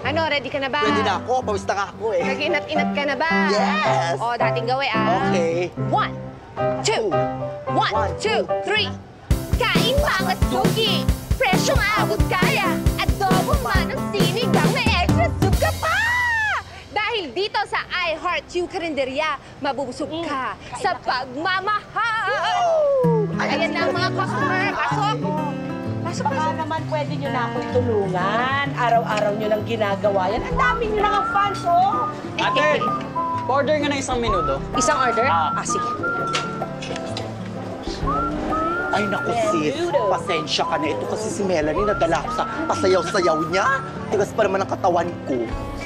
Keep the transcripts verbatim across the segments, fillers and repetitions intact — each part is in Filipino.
Ano, ready ka na ba? Ready na ako. Pawis na ako eh. Nag-inat-inat ka na ba? Yes! O, dating gawin ah. Okay. One, two, one, two, three. Kain mga suki! Presyong abot kaya! Adobo man ang sinigang may extra soup ka pa! Dahil dito sa I Heart You Carinderia, mabubusog ka mm. sa pagmamahal! Ayan na ang mga customer. Pasok! Pasok, Baka pasok. naman pwede nyo na akong tulungan. Araw-araw nyo lang ginagawa yan. Ang dami nyo lang ang fans, oh! Ate, order nga na isang menudo. Isang order? Ah, ah sige. Ay, naku, sis. Pasensya ka na. Ito kasi si Melanie nadala ko sa pasayaw-sayaw niya. Tigas pa naman ang katawan ko.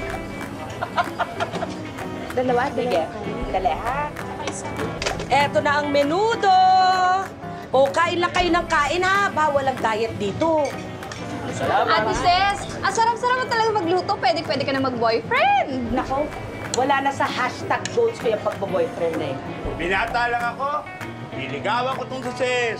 Dalawa, sige. Dali, ha? Eto na ang menudo! O, kain lang kayo ng kain, ha? Bawal ang diet dito. Salamat. Ate Ses, ang sarap-sarap mo talaga magluto. Pwede-pwede ka na mag-boyfriend. Nako, wala na sa hashtag goals ko yung pagbo-boyfriend na yun. Binata lang ako. Niligawan ko tong si Ses.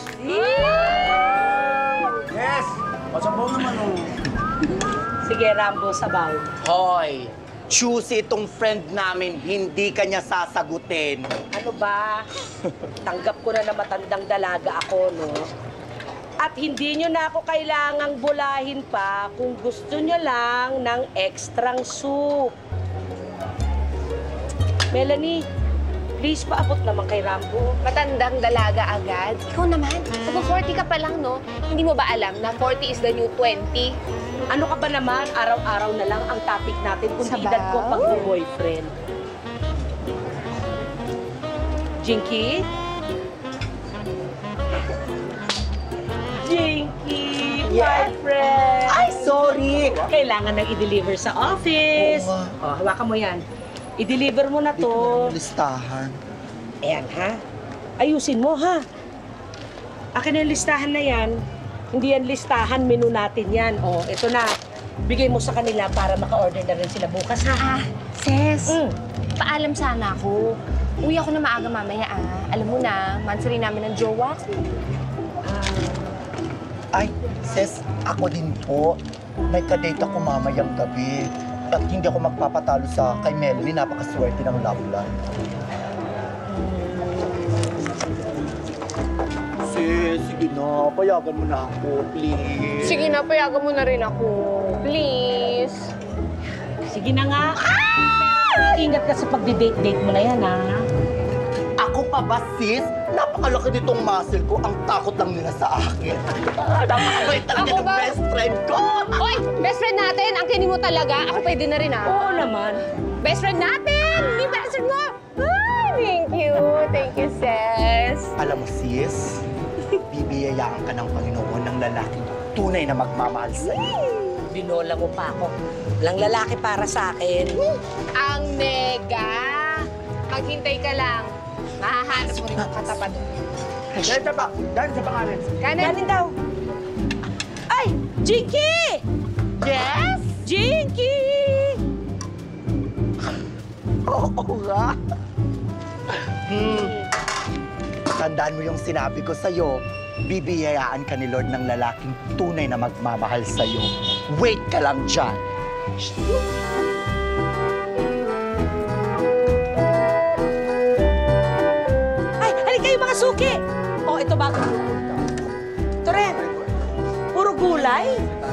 Yes! Pasabaw naman, oh. Sige, Rambo, sabaw. Hoy! Choosy itong friend namin, hindi ka niya sasagutin. Ano ba? Tanggap ko na na matandang dalaga ako, no? At hindi nyo na ako kailangang bulahin pa kung gusto nyo lang ng extrang soup. Melanie, please paabot naman kay Rambo. Matandang dalaga agad. Ikaw naman, magpo-forty ka pa lang, no? Hindi mo ba alam na forty is the new twenty? Ano ka ba naman? Araw-araw na lang ang topic natin kung Sabaw? edad ko pag-boyfriend. Jinky? Jinky, Yeah. my friend! Ay, sorry! Kailangan nang i-deliver sa office. Oo nga. Oh, hawakan mo yan. I-deliver mo na Dito to. na listahan. Ayan, ha? Ayusin mo, ha? Akin na yung listahan na yan. Hindi yan listahan, menu natin yan. O, oh, ito na. Bigay mo sa kanila para maka-order na rin sila bukas, ha? Ah, Ses, Mm. paalam sana ako. Uwi ako na maaga mamaya, ah. Alam mo na, mansari namin ng jowa. Ay, sis, ako din po. May kadate ako mamayang gabi. At hindi ako magpapatalo sa kay Melanie. Napakaswerte ng love life. Sis, sige na. Payagan mo na ako, please. Sige na, payagan mo na rin ako. Please. Sige na nga. Ah! Ingat ka sa pagdi-date-date mo na yan, ha? Ako pa ba, sis? Napakalaki nitong muscle ko. Ang takot lang nila sa akin. Napakabait talaga Ako ng ba? best friend ko. Oy, best friend natin. Ang kinin mo talaga. Ako pwede na rin, ah. Oo naman. Best friend natin! Hindi best friend mo! Ay, thank you. Thank you, Ses. Alam mo, sis, bibiyayaan ka ng Panginoon ng lalaking tunay na magmamahal sa'yo. Binola mo pa ako. Walang lalaki para sa akin. Ang mega! Maghintay ka lang. Mahahanap mo rin ang katapat. Dahil sa, pa, dahil sa pangalan. Kanan. Galing daw. Ay! Jinky! Yes? Jinky! Oo nga. Hmm. Tandaan mo yung sinabi ko sa'yo, bibiyayaan ka ni Lord ng lalaking tunay na magmamahal sa'yo. Wait ka lang dyan. Ay, halika kayo mga suki! O, ito bago. Ito rin. Puro gulay.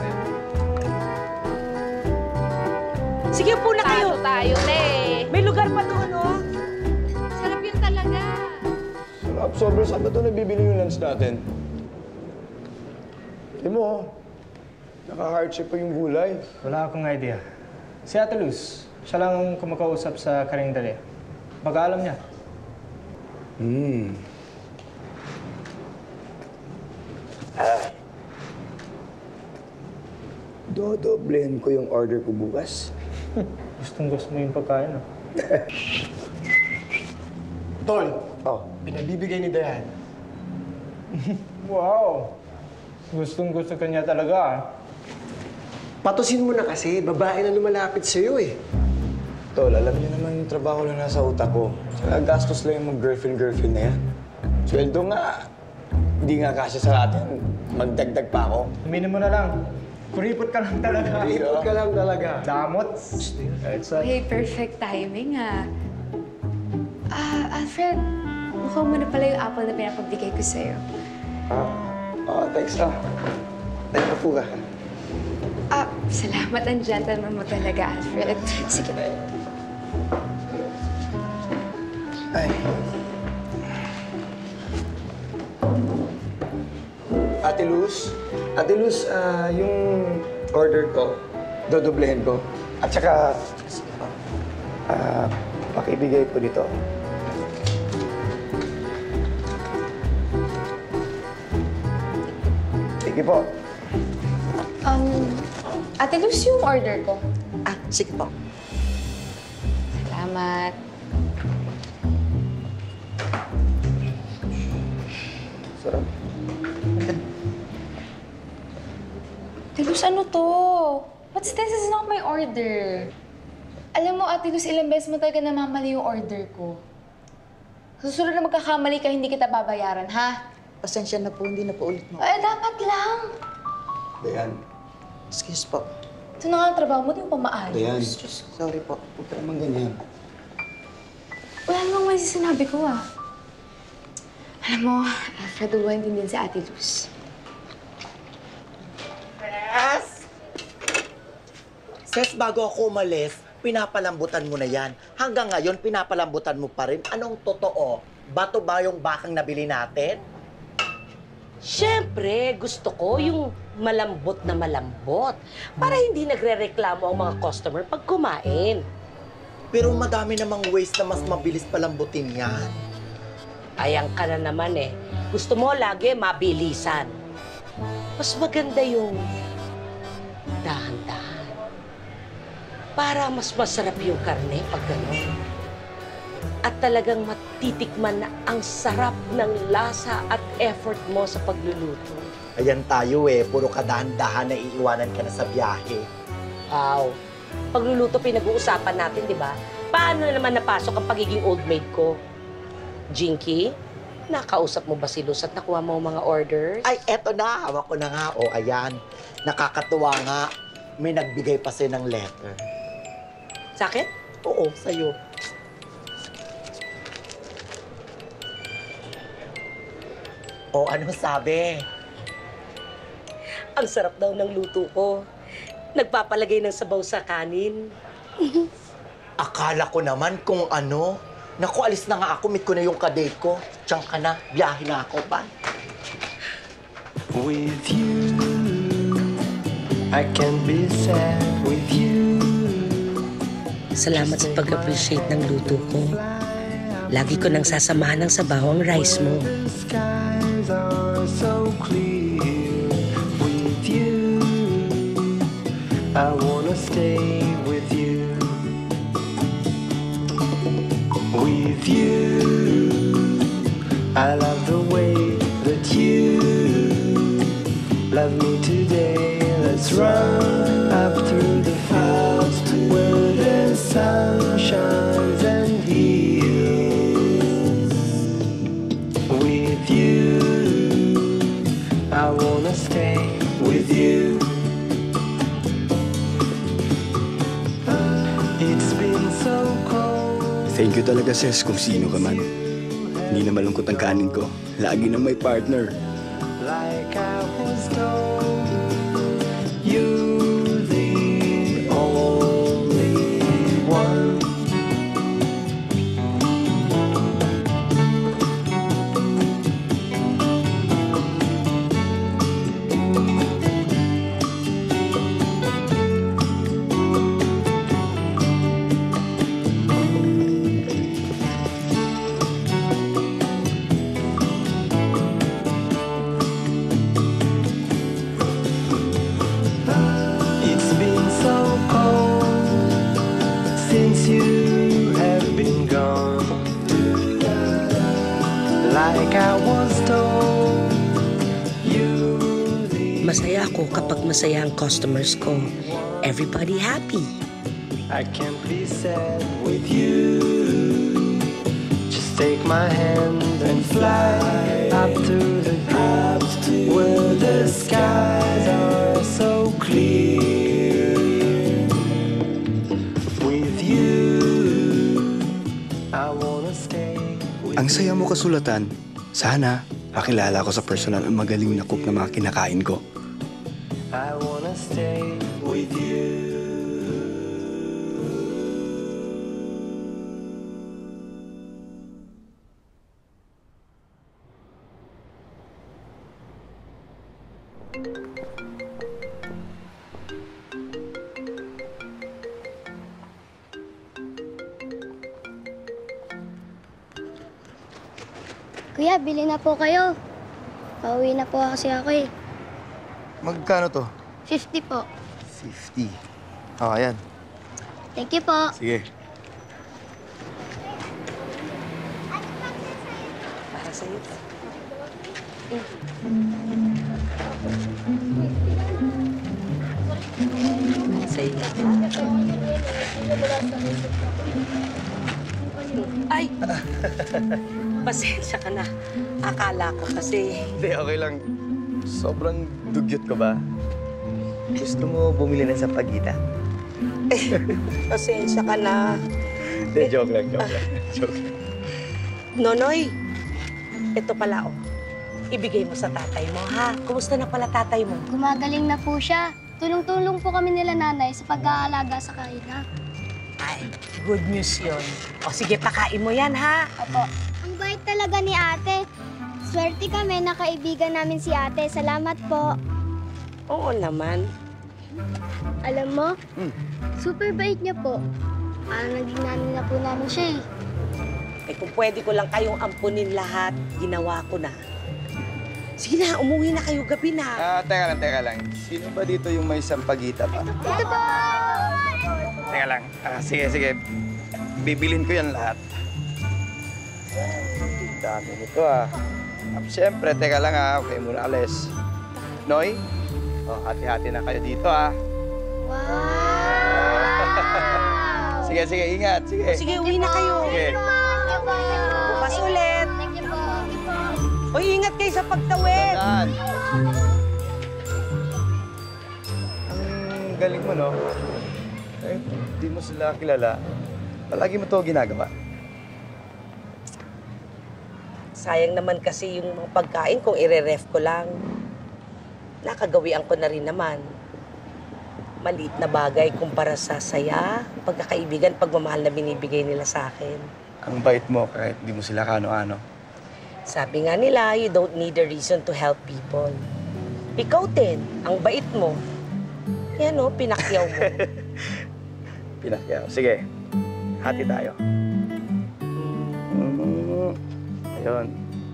Sige po na kayo. Tayo tayo, te. May lugar pa doon, oh. Sarap yun talaga. Sarap, sobrang saan ba ito nabibili yung lunch natin? Hindi mo, oh. Naka-hardship pa yung gulay. Wala akong idea. Si Ate Luz, siya lang ang kumakausap sa Carinderia. Baka alam niya. Hmm. Ah. Dodoblehin ko yung order ko bukas. Gustong gusto mo yung pagkain, ah. Tol, oh, pinabibigay ni Dayan. Wow! Gustong gusto ka niya talaga, ah. Patusin mo na kasi, babae na lumalapit sa'yo eh. Tol, alam niyo naman yung trabaho lang nasa utak ko. Saka gastos lang yung mag-girlfriend-girlfriend na yan. Sweldo nga, hindi nga kasya sa atin. Magdagdag pa ako. Aminin mo na lang. Kuripot ka lang talaga. Kuripot ka lang talaga. Damot. It's a... Hey, perfect timing ah. Ah, Alfred, mukhang mo na pala yung apple na pinapagbigay ko sa'yo. Ah, oh, thanks ah. Thank you po ka. Ah, salamat ang gentleman mo talaga, Alfred. Sige. Ay. Ate Luz, Ate Luz, ah, yung order ko, dodoblehin ko. At saka, ah, pakibigay po dito. Sige po. Um, Ate Luz, yung order ko. Ah, sige po. Salamat. Sarap. Ate Luz, ano to? What's this? This is not my order. Alam mo, Ate Luz, ilang beses mo talaga namamali yung order ko. Susunod na magkakamali ka, hindi kita babayaran, ha? Pasensya na po, hindi na po ulit mo. Eh, dapat lang. Dayan. Excuse po. Ito na nga ang trabaho mo, di mo pa maayos. Dayan. Diyos ko. Sorry po. Huwag ka naman ganyan. Wala namang may sinabi ko, ah. Alam mo, Alfred, huwag din si Ate Luz. Yes! Ses, bago ako umalis, pinapalambutan mo na yan. Hanggang ngayon, pinapalambutan mo pa rin. Anong totoo? Bato ba yung bakang nabili natin? Siyempre, gusto ko yung malambot na malambot para hindi nagre-reklamo ang mga customer pag kumain. Pero madami namang ways na mas mabilis palambutin yan. Ayang ka na naman eh. Gusto mo lagi mabilisan. Mas maganda yung dahan-dahan. Para mas masarap yung karne pag gano'n. At talagang matitikman na ang sarap ng lasa at effort mo sa pagluluto. Ayan tayo eh, puro kadahan-dahan na iiwanan ka na sa biyahe. Wow. Pagluluto pinag-uusapan natin, di ba? Paano na naman napasok ang pagiging old maid ko? Jinky, nakausap mo ba si Luz at nakuha mo ang mga orders? Ay, eto na, hawak ko na nga. O, ayan. Nakakatuwa nga, may nagbigay pa sa'yo ng letter. Sa akin? Oo, sa'yo. O, ano sabi? Ang sarap daw ng luto ko. Nagpapalagay ng sabaw sa kanin. Akala ko naman kung ano. Naku, alis na nga ako. Meet ko na yung kadate ko. Diyan ka na. Biyahe na ako. Bye. With you, I can be sad with you. Salamat sa pag-appreciate ng luto ko. Lagi ko nang sasamahan ng sabaw ang rice mo. The skies are so clear. With you, I wanna stay with you. With you, I love the way that you love me today. Let's run up through the fields where the sun shines and heals. With you, I wanna stay with you. It's been so cold. Thank you talaga, Ses, kung sino ka man. Hindi na malungkot ang kanin ko. Lagi na may partner. Like I was told, you're the only one. It's been so cold since you have been gone. Like I was told, you the Masaya ako kapag masaya ang customers ko. Everybody happy. I can't be sad with you. Just take my hand and fly up to the clouds where the skies are so clear. With you, I wanna stay. Ang saya mo kasulatan. Sana makilala ko sa personal ang magaling na cook na mga kinakain ko. I wanna stay with you. Kuya, bili na po kayo. Pauwi na po kasi ako eh. Magkano to? fifty po. fifty. Oh, ayan. Thank you po. Sige. Para sa'yo. Sa'yo. Ay! Pasensya ka na. Akala ko kasi... Hindi, okay lang. Sobrang dugyot ko ba? Gusto mo bumili ng sampagita? Pasensya ka na. Hindi, joke lang, joke lang. Joke lang. Nonoy, ito pala oh. Ibigay mo sa tatay mo, ha? Kumusta na pala tatay mo? Gumagaling na po siya. Tulong-tulong po kami nila nanay sa pag-aalaga sa kanila. Ay, good news yun. O sige, pakain mo yan, ha? Opo. Ang bait talaga ni ate. Swerte kami na kaibigan namin si ate. Salamat po. Oo naman. Alam mo, Hmm. super bait niya po. Parang naging namin na po namin siya eh. Eh kung pwede ko lang kayong ampunin lahat, ginawa ko na. Sige na, umuwi na kayo gabi na. Ah, teka lang, teka lang. Sino ba dito yung may sampagita pa? Ito po! Teka lang. Ah, sige, sige. Bibilin ko yan lahat. Dami nito ah. Ah, siyempre, teka lang ah. Okay, muna alis. Noy? Oh, hati-hati na kayo dito ah. Wow! Sige, sige, ingat. Sige. O sige, uwi na kayo. Sige. Bukas ulit. Thank you po. Thank you po. O ingat kayo sa pagtawid. Saan? Ang galing mo, no? Eh, di mo sila kilala. Palagi mo to ginagawa. Sayang naman kasi yung mga pagkain kung ire-ref ko lang. Nakagawian ko na rin naman. Maliit na bagay kumpara sa saya, pagkakaibigan, pagmamahal na binibigay nila sa akin. Ang bait mo kahit di mo sila kano-ano. Sabi nga nila, you don't need a reason to help people. Ikaw din, ang bait mo. Yan o, pinakyaw mo. Pinakyaw. Sige, hati tayo. Mm, ayun.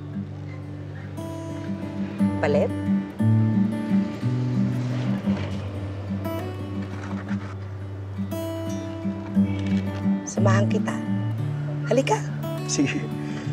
Palit? Samahan kita. Halika. Sige.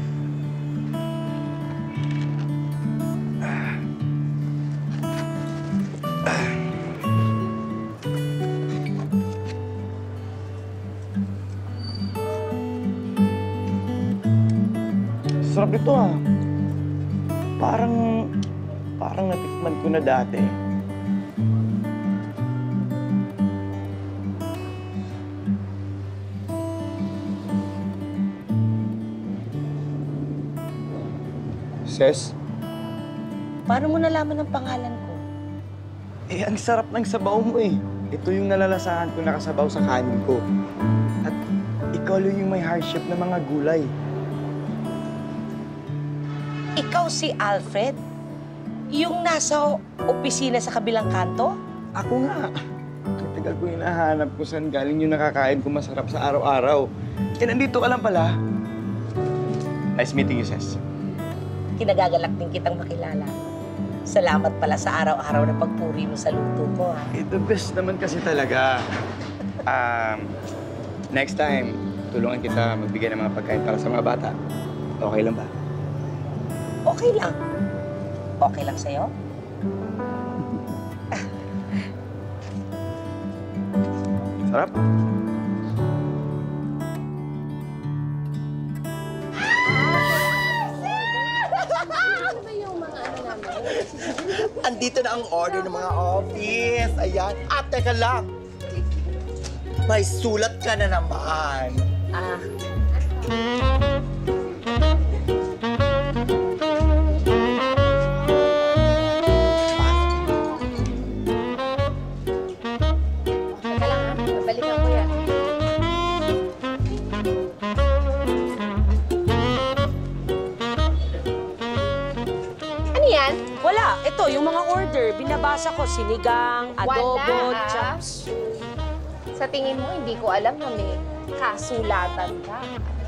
Sarap ito ah. Parang, parang natikman ko na dati. Ses? Paano mo nalaman ang pangalan ko? Eh, ang sarap ng sabaw mo eh. Ito yung nalalasahan ko nakasabaw sa kanin ko. At ikaw lang yung may hardship na mga gulay. Ikaw si Alfred? Yung nasa opisina sa kabilang kanto? Ako nga. Ang tagal ko hinahanap kung saan galing yung nakakain ko masarap sa araw-araw. Eh, nandito ka lang pala. Nice meeting you, Ses. Kinagagalak din kitang makilala. Salamat pala sa araw-araw na pagpuri mo sa luto ko, ha? Eh, the best naman kasi talaga. Um, next time, tulungan kita magbigay ng mga pagkain para sa mga bata. Okay lang ba? Okay lang. Okay lang sa'yo? Sarap. andito na ang order ng mga office. Ayan. At teka lang. May sulat ka na naman. Ah. Teka lang ha, babalikan ko yan. Ano yan? Wala. Ito, yung mga order. Binabasa ko, sinigang, adobo, Wala, ah. chops. Sa tingin mo, hindi ko alam na may kasulatan ka.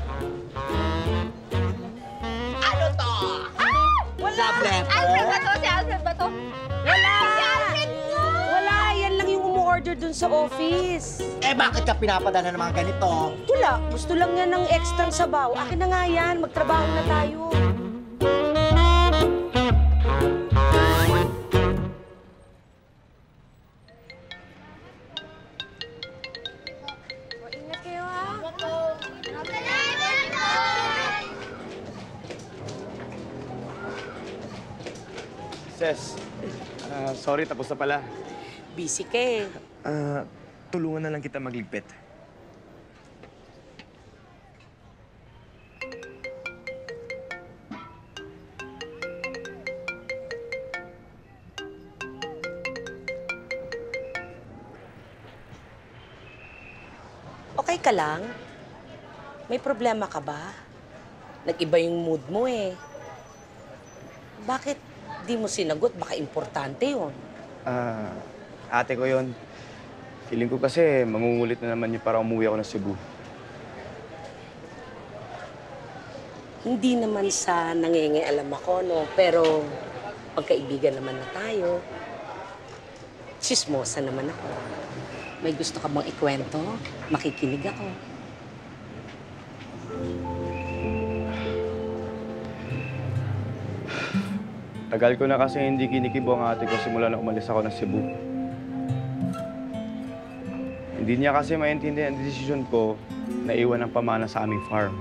Ano to? Ah! Wala! Love letter? Alfred ba to? Si Alfred ba to? Wala! Si Alfred mo! Wala. Yan lang yung umu-order dun sa office. Eh, bakit ka pinapadala ng mga ganito? Wala. Gusto lang yan ng extrang sabaw. Akin na nga yan. Magtrabaho na tayo. Ingat kayo ha. Ses, ah, sorry, tapos na pala. Busy ka eh. Ah, tulungan na lang kita magligpit. Okay ka lang? May problema ka ba? Nag-iba yung mood mo eh. Bakit di mo sinagot? Baka importante yun. Ah, ate ko yon. Feeling ko kasi mangungulit na naman yung para umuwi ako ng Cebu. Hindi naman sa nangingialam ako, no? Pero pagkaibigan naman na tayo. Chismosa naman ako. May gusto ka bang ikwento? Makikinig ako. Tagal ko na kasi hindi kinikibo ang ate ko simula na umalis ako ng Cebu. Hindi niya kasi maintindihan ang desisyon ko na iwan ang pamana sa aming farm.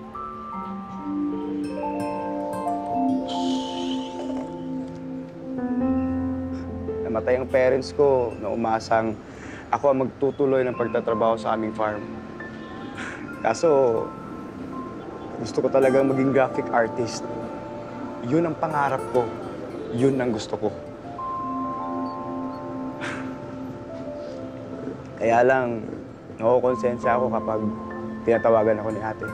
Namatay ang parents ko na umasang ako ang magtutuloy ng pagtatrabaho sa aming farm. Kaso, gusto ko talagang maging graphic artist. Yun ang pangarap ko. Yun ang gusto ko. Kaya lang, nakukonsensya ako kapag tinatawagan ako ni ate.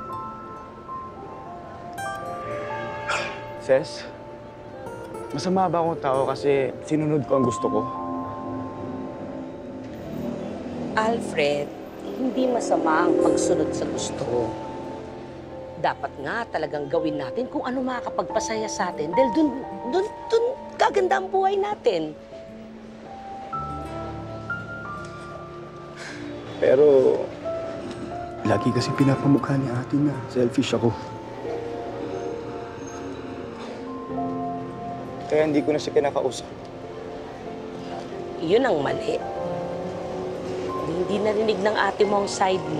Ses, masama ba akong tao kasi sinunod ko ang gusto ko? Alfred, hindi masama ang pagsunod sa gusto. Dapat nga talagang gawin natin kung ano makakapagpasaya sa atin dahil dun, dun, dun gaganda ang buhay natin. Pero, lagi kasi pinapamukha ni ate na selfish ako. Kaya hindi ko na siya kinakausap. Yun ang mali. Hindi narinig ng ate mo ang side mo.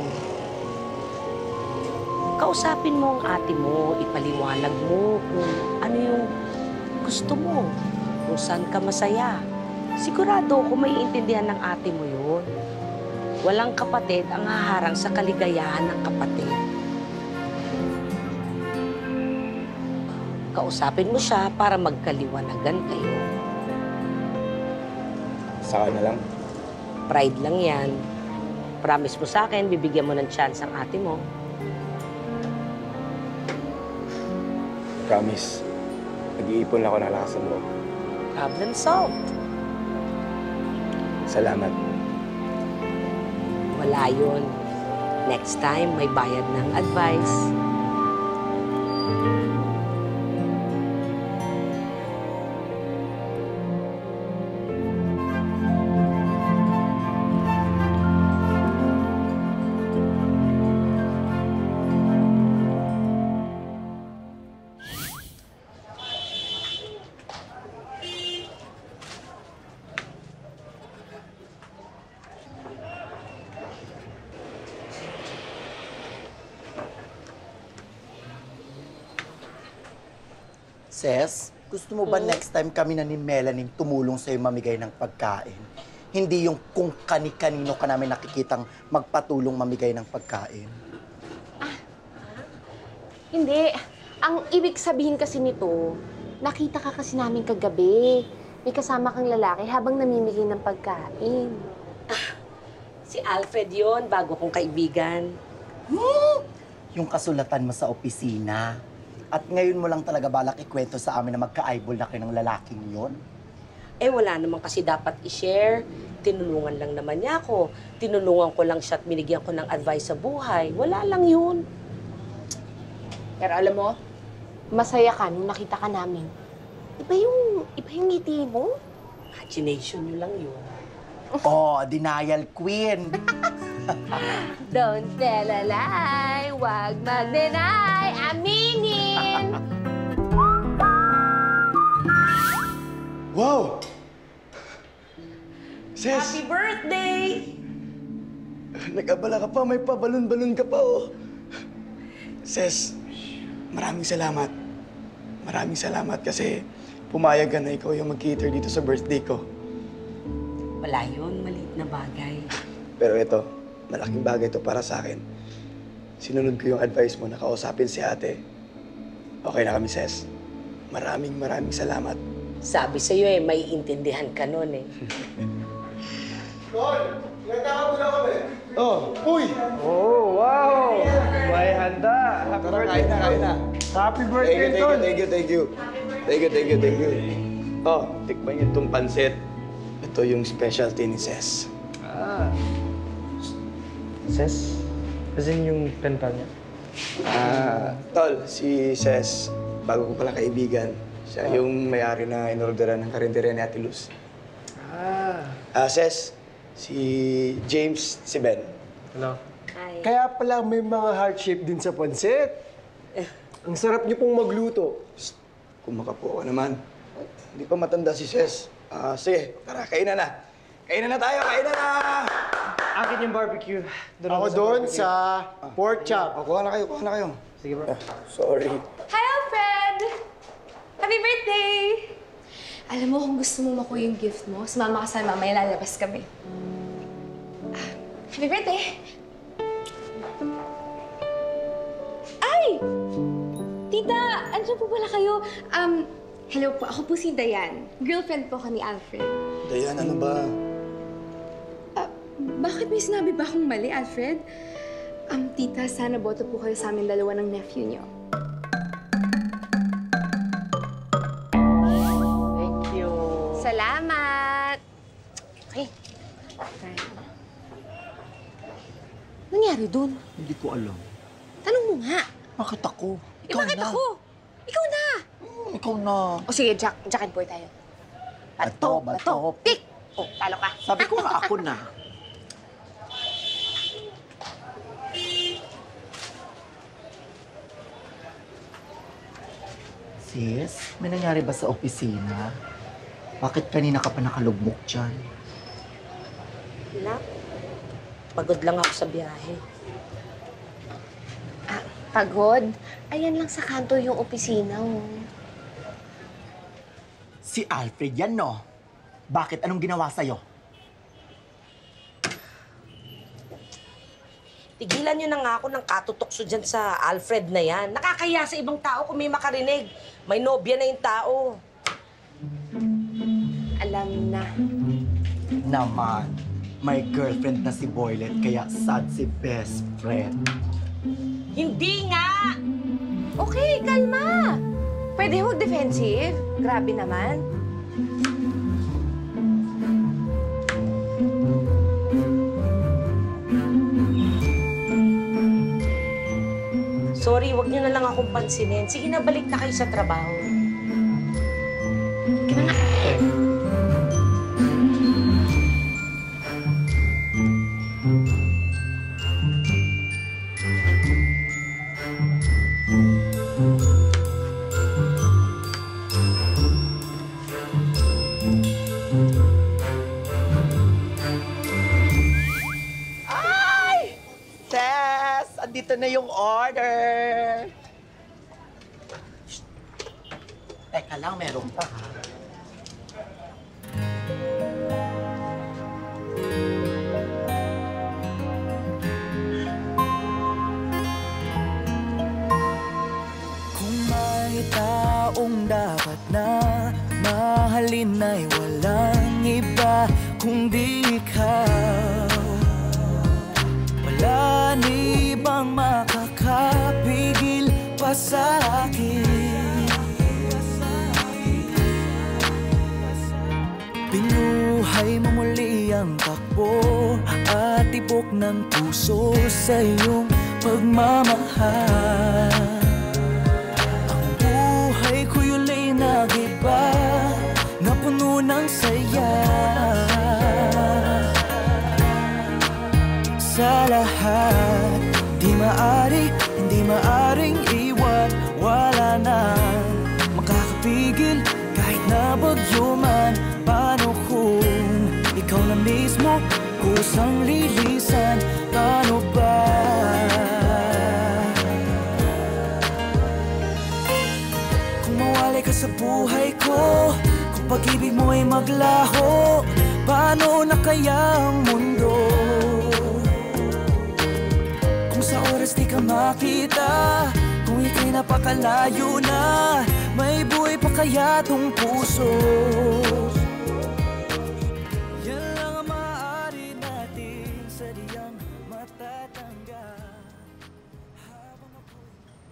Kausapin mo ang ate mo, ipaliwanag mo kung ano yung gusto mo, kung saan ka masaya. Sigurado ako may intindihan ng ate mo yun. Walang kapatid ang haharang sa kaligayahan ng kapatid. Kausapin mo siya para magkaliwanagan kayo. Saka na lang. Pride lang yan. Promise mo sa akin, bibigyan mo ng chance ang ate mo. Promise. Nag-iipon ako ng lakas ng loob. Problem solved. Salamat. Wala yun. Next time, may bayad ng advice. Ses, Gusto mo ba next time kami na ni Melanie tumulong sa'yo mamigay ng pagkain? Hindi yung kung kani-kanino ka namin nakikitang magpatulong mamigay ng pagkain. Hindi. Ang ibig sabihin kasi nito, nakita ka kasi namin kagabi. May kasama kang lalaki habang namimigay ng pagkain. Si Alfred yon, bago kong kaibigan. Hmm? Yung kasulatan mo sa opisina. At ngayon mo lang talaga balak ikwento sa amin na magka-eyeball na kayo ng lalaking yon? Eh, wala naman kasi dapat i-share. Tinulungan lang naman niya ako. Tinulungan ko lang siya at binigyan ko ng advice sa buhay. Wala lang yun. Pero alam mo, masaya ka nung nakita ka namin. Iba yung, iba yung ngiti mo. Imagination nyo lang yun. Oh, denial queen! Don't tell a lie, wag mag-deny, aminin! Wow! Ses! Happy birthday! Nag-abala ka pa, may pabalon-balon ka pa, oh. Ses, maraming salamat. Maraming salamat kasi pumayag ka na ikaw yung mag-cater dito sa birthday ko. Wala yun, maliit na bagay. Pero ito, malaking bagay to para sa akin. Sinunod ko yung advice mo na kausapin si ate. Okay na kami, Ses. Maraming maraming salamat. Sabi sa'yo eh, may intindihan ka nun eh. Tol, nagkakagulo kami. Oh, uy! Oh, wow! May handa. Happy Tara, birthday kain na, kain na. Happy birthday, Thank you, Tol! thank you, thank you. Thank you, thank you, thank you. Oh, tikman niyo itong pansit. Ito yung specialty ni Ses. Ah. Ses? As in yung pen pal niya? Ah, Tol, si Ses, bago ko pala kaibigan. Siya yung may-ari na inorderan ng Carinderia ni Ate Luz. Ah. Ah, Ses, si James, si Ben. Hello. Hi. Kaya pala may mga heart shape din sa pansit. Ang sarap niyo pong magluto. Kumakapo ka naman. Hindi pa matanda si Ses. Ah, sige, tara, kainan na. Kainan na tayo, kainan na! Akin yung barbecue. Doon Ako sa doon barbecue. sa pork chop. Oh, kuha na kayo, kuha na kayo. Sige, bro. Ah, sorry. Hi, Alfred! Happy birthday! Alam mo, kung gusto mo makuha yung gift mo, sumama ka sa mamaya, lalabas kami. Ah, happy birthday! Ay! Tita, andyan po pala kayo. Um, hello po, ako po si Dayan. Girlfriend po ko ni Alfred. Dayan, ano ba? Ah, bakit may sinabi ba akong mali, Alfred? Um, tita, sana boto po kayo sa amin dalawa ng nephew niyo. Thank you. Salamat! Okay. Nangyari dun? Hindi ko alam. Tanong mo nga. Bakit ako? Eh, Ikaw bakit na. ako? Ikaw na! Hmm, ikaw na. O sige, Jack, Jack and Boy tayo. Bato, bato. Pick! O, talo ka. Sabi ko nga ako na. Sis, may nangyari ba sa opisina? Bakit kanina ka pa nakalugmok dyan? Wala. Pagod lang ako sa biyahe. Ah, pagod? Ayan lang sa kanto yung opisina, oh. Si Alfred yan, no? Bakit? Anong ginawa sa'yo? Tigilan niyo na nga ako ng katutokso dyan sa Alfred na yan. Nakakaya sa ibang tao kung may makarinig. May nobya na yung tao. Alam na. Naman, may girlfriend na si Boylet, kaya sad si best friend. Hindi nga! Okay, kalma. Pwede huwag defensive. Grabe naman. Sorry, wag niyo na lang akong pansinin. Sige na, balik na kayo sa trabaho. Ay! Tess! Andito na yung order! Teka lang, meron pa ha. Kung may taong dapat na mahalin ay walang iba kundi ikaw. Wala ni bang makakapigil pa sa akin. Binuhay mo muli ang takbo at tibok ng puso sa iyong pagmamahal. Ang buhay ko yun'y nag-iba na puno ng saya. Sa lahat, di maari, hindi maaring iwan. Wala na makakapigil kahit na bagyo man. Paano kung ikaw na mismo kusang lilisan? Paano ba? Kung mawalay ka sa buhay ko, kung pag-ibig mo ay maglaho, paano na kaya ang mundo? Kung sa oras di ka makita, kung ika'y napakalayo na, may buhay pa kaya tong puso? Yan lang ang maaari natin sa diyang matatanggap. Habang ako'y...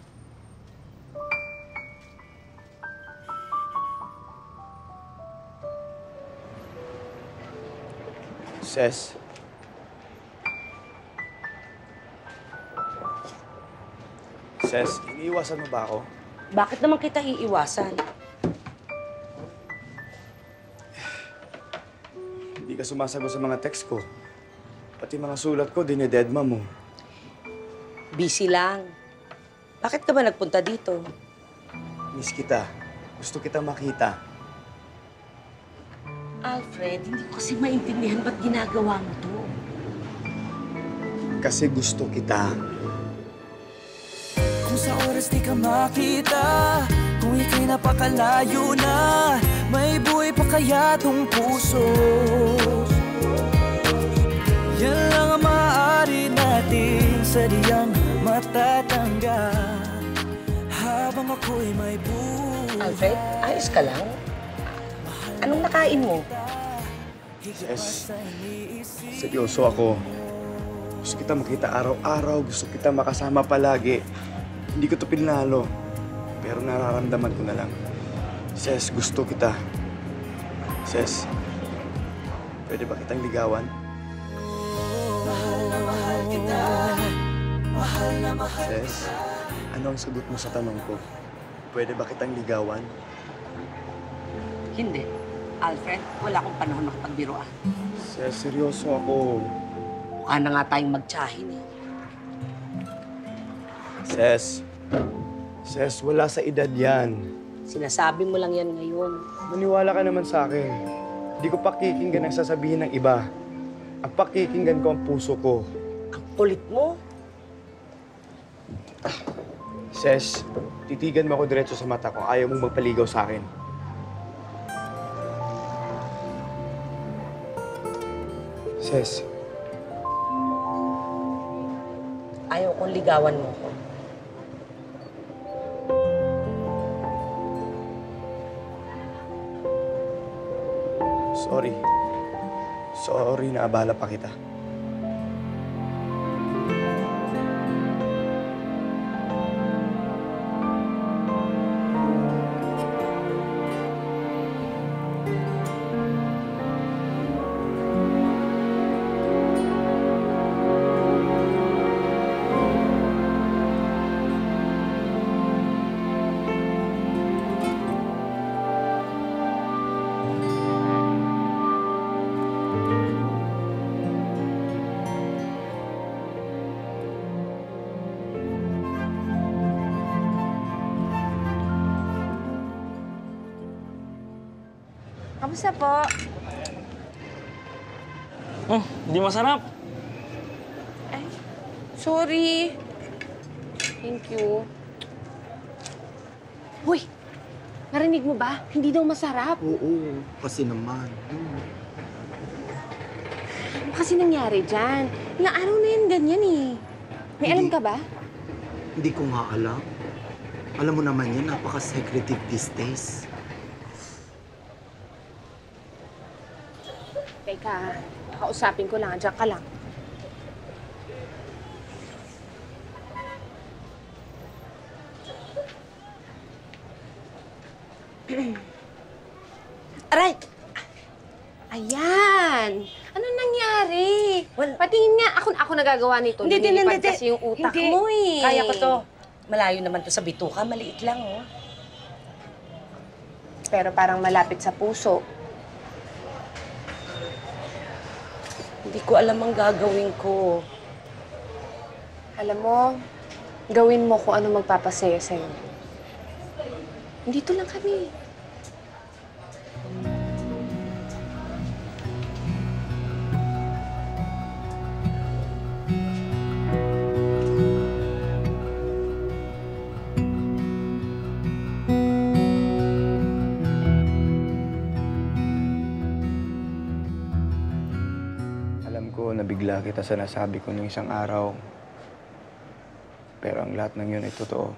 Ses. Ses, iniiwasan mo ba ako? Bakit naman kita iiwasan? Hindi ka sumasagot sa mga text ko. Pati mga sulat ko, dinededma mo. Busy lang. Bakit ka ba nagpunta dito? Miss kita. Gusto kita makita. Alfred, hindi ko kasi maintindihan ba't ginagawa mo to. Kasi gusto kita. Kung sa oras di ka makita, kung ika'y napakalayo na, may buhay pa kaya tong puso? Yan lang ang maaari natin sa diyang matatanggap. Habang ako'y may buhay. Alfred, ayos ka lang? Anong nakain mo? Ses, seryoso ako. Gusto kita makita araw-araw. Gusto kita makasama palagi. Hindi ko to pinalo. Pero nararamdaman ko na lang. Ses, gusto kita. Ses, pwede ba kitang ligawan? Mahal na mahal kita. Mahal na mahal kita. Ses, ano ang sagot mo sa tanong ko? Pwede ba kitang ligawan? Hindi. Alfred, wala akong panahon makipagbiruan. Ses, seryoso ako. Mukha na nga tayong magtsahin eh. Ses, Ses, wala sa edad yan. Sinasabi mo lang yan ngayon. Maniwala ka naman sa akin. Hindi ko pakikinggan ang sasabihin ng iba. Ang pakikinggan ko ang puso ko. Ang kulit mo. Ses, titigan mo ako diretso sa mata ko. Ayaw mong magpaligaw sa akin. Ses. Ayaw kong ligawan mo ko. Sorry. Sorry na abala pa kita. Kamusta po? Hmm, di masarap. Ay, sorry. Thank you. Uy! Narinig mo ba? Hindi daw masarap. Oo, kasi naman. Hmm. Ano kasi nangyari dyan? Ilang araw na yan ganyan eh. May alam ka ba? Hindi ko nga alam. Alam mo naman yan, napaka-secretive these days. Teka, kausapin ko lang. Diyan ka lang. Aray! Ayan! Ano nangyari? Well, Patingin nga. Ako, ako nagagawa nito. Hindi, hindi, Lumilipad hindi. kasi yung utak Hindi. mo eh. Kaya ko to. Malayo naman to sa bituka. Maliit lang, oh. Pero parang malapit sa puso. Hindi ko alam ang gagawin ko. Alam mo, gawin mo kung ano magpapasaya sa'yo. Dito lang kami. Alam ko, nabigla kita sa nasabi ko nung isang araw. Pero ang lahat ng yun ay totoo.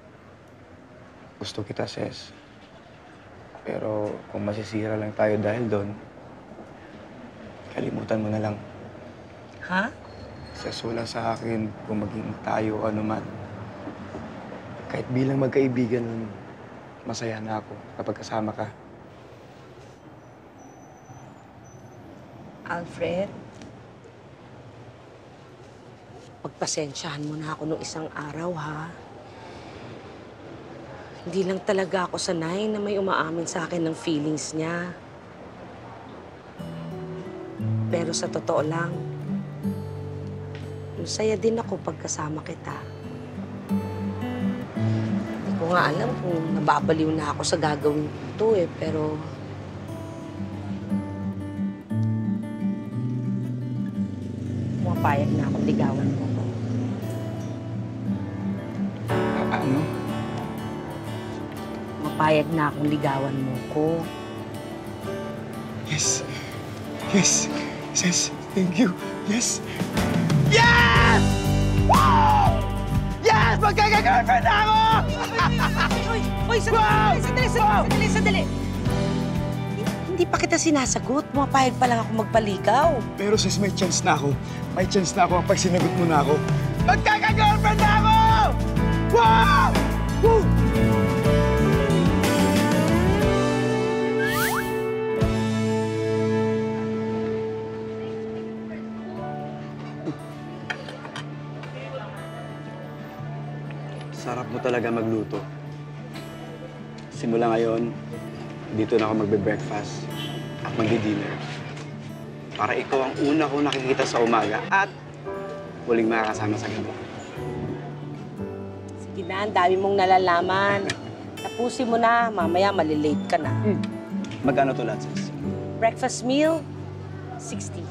Gusto kita, Ses. Pero kung masisira lang tayo dahil doon, kalimutan mo na lang. Ha? Ses, wala sa akin kung maging tayo o ano man. Kahit bilang magkaibigan, masaya na ako kapag kasama ka. Alfred? Pagpasensyahan mo na ako nung isang araw, ha? Hindi lang talaga ako sanay na may umaamin sa akin ng feelings niya. Pero sa totoo lang, masaya din ako pagkasama kita. Hindi ko nga alam kung nababaliw na ako sa gagawin ko eh, pero... Pumapayag na akong ligawan mo ko. Ano? Mapayag na akong ligawan mo ko. Yes. Yes. Ses, thank you. Yes. Yes! Wow! Yes! Magkaka-girlfriend na ako! Uy! Uy! Sandali! Sandali! Sandali! Sandali! Hindi pa kita sinasagot. Mapayag pa lang ako magpaligaw. Pero sis, may chance na ako. May chance na ako pag sinagot mo na ako. Magkaka-girlfriend na ako! Wow! Woo! Sarap mo talaga magluto. Simula ngayon, dito na ako magbe-breakfast at magdi-dinner. Para ikaw ang una kong nakikita sa umaga at huling makakasama sa gabi. Sige na, ang dami mong nalalaman. Tapusin mo na, mamaya malilate ka na. Hmm. Magkano to lahat, sis? Breakfast meal, sixty.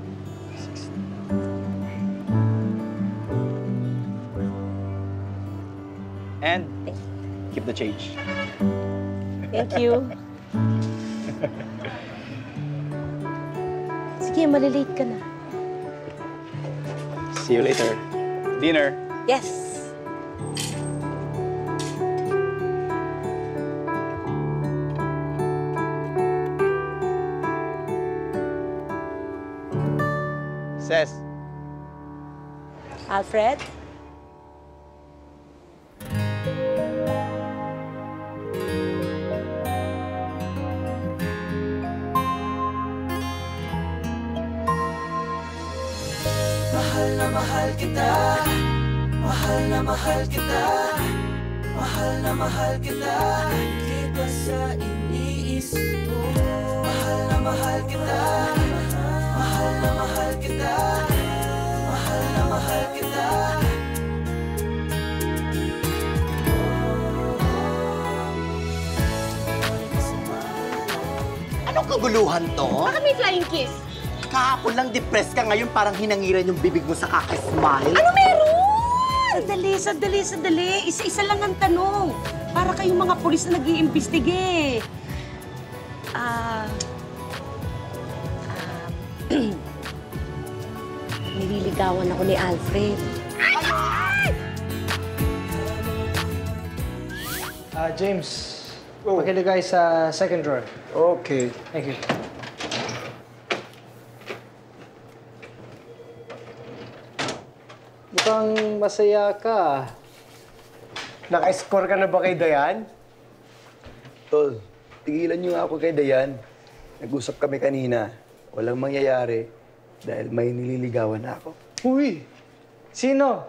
And keep the change. Thank you. Sige, malilate ka na. See you later. Dinner. Yes. Ses. Alfred? Mahal na mahal kita, mahal na mahal kita, mahal na mahal kita, di ba sa iniisip ko? Mahal na mahal kita, mahal na mahal kita, mahal na mahal kita. Anong kaguluhan to? Baka may flying kiss. Kahapon lang depressed ka, ngayon parang hinangiran yung bibig mo sa kaka-smile. Ano meron? Sandali, sandali, sandali. Isa-isa lang ang tanong. Para kayong mga pulis na nag-iimbestige. Ah... ah... nililigawan ako ni Alfred. Ah, James, pakilagay sa second drawer. Okay. Thank you. Mukhang masaya ka. Naka-score ka na ba kay Dayan? Tol, tigilan niyo nga ako kay Dayan. Nag-usap kami kanina. Walang mangyayari dahil may nililigawan na ako. Uy! Sino?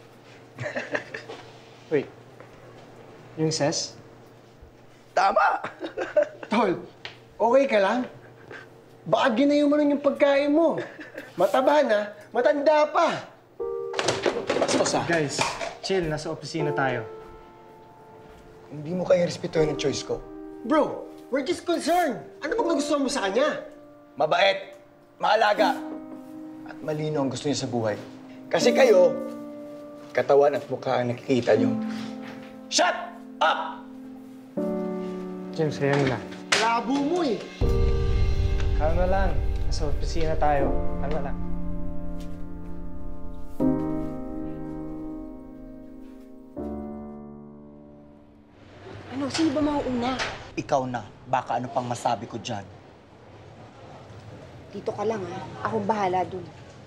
Wait. Yung ses? Tama! Tol, okay ka lang? Baka ginayo mo nun yung pagkain mo. Mataba na, matanda pa. Bastos ah. Guys, chill. Nasa opisina tayo. Hindi mo kaya respetuhin ang choice ko. Bro, we're just concerned. Ano bang nagustuhan mo sa kanya? Mabait, maalaga, at malino ang gusto niya sa buhay. Kasi kayo, katawan at mukha ang nakikita niyo. Shut up! James, hayaan na. Labo mo eh. Kalma lang. Nasa opisina tayo. Kalma lang. Ano, sino ba mauuna? Ikaw na. Baka ano pang masabi ko dyan. Dito ka lang, ha? Akong bahala dun.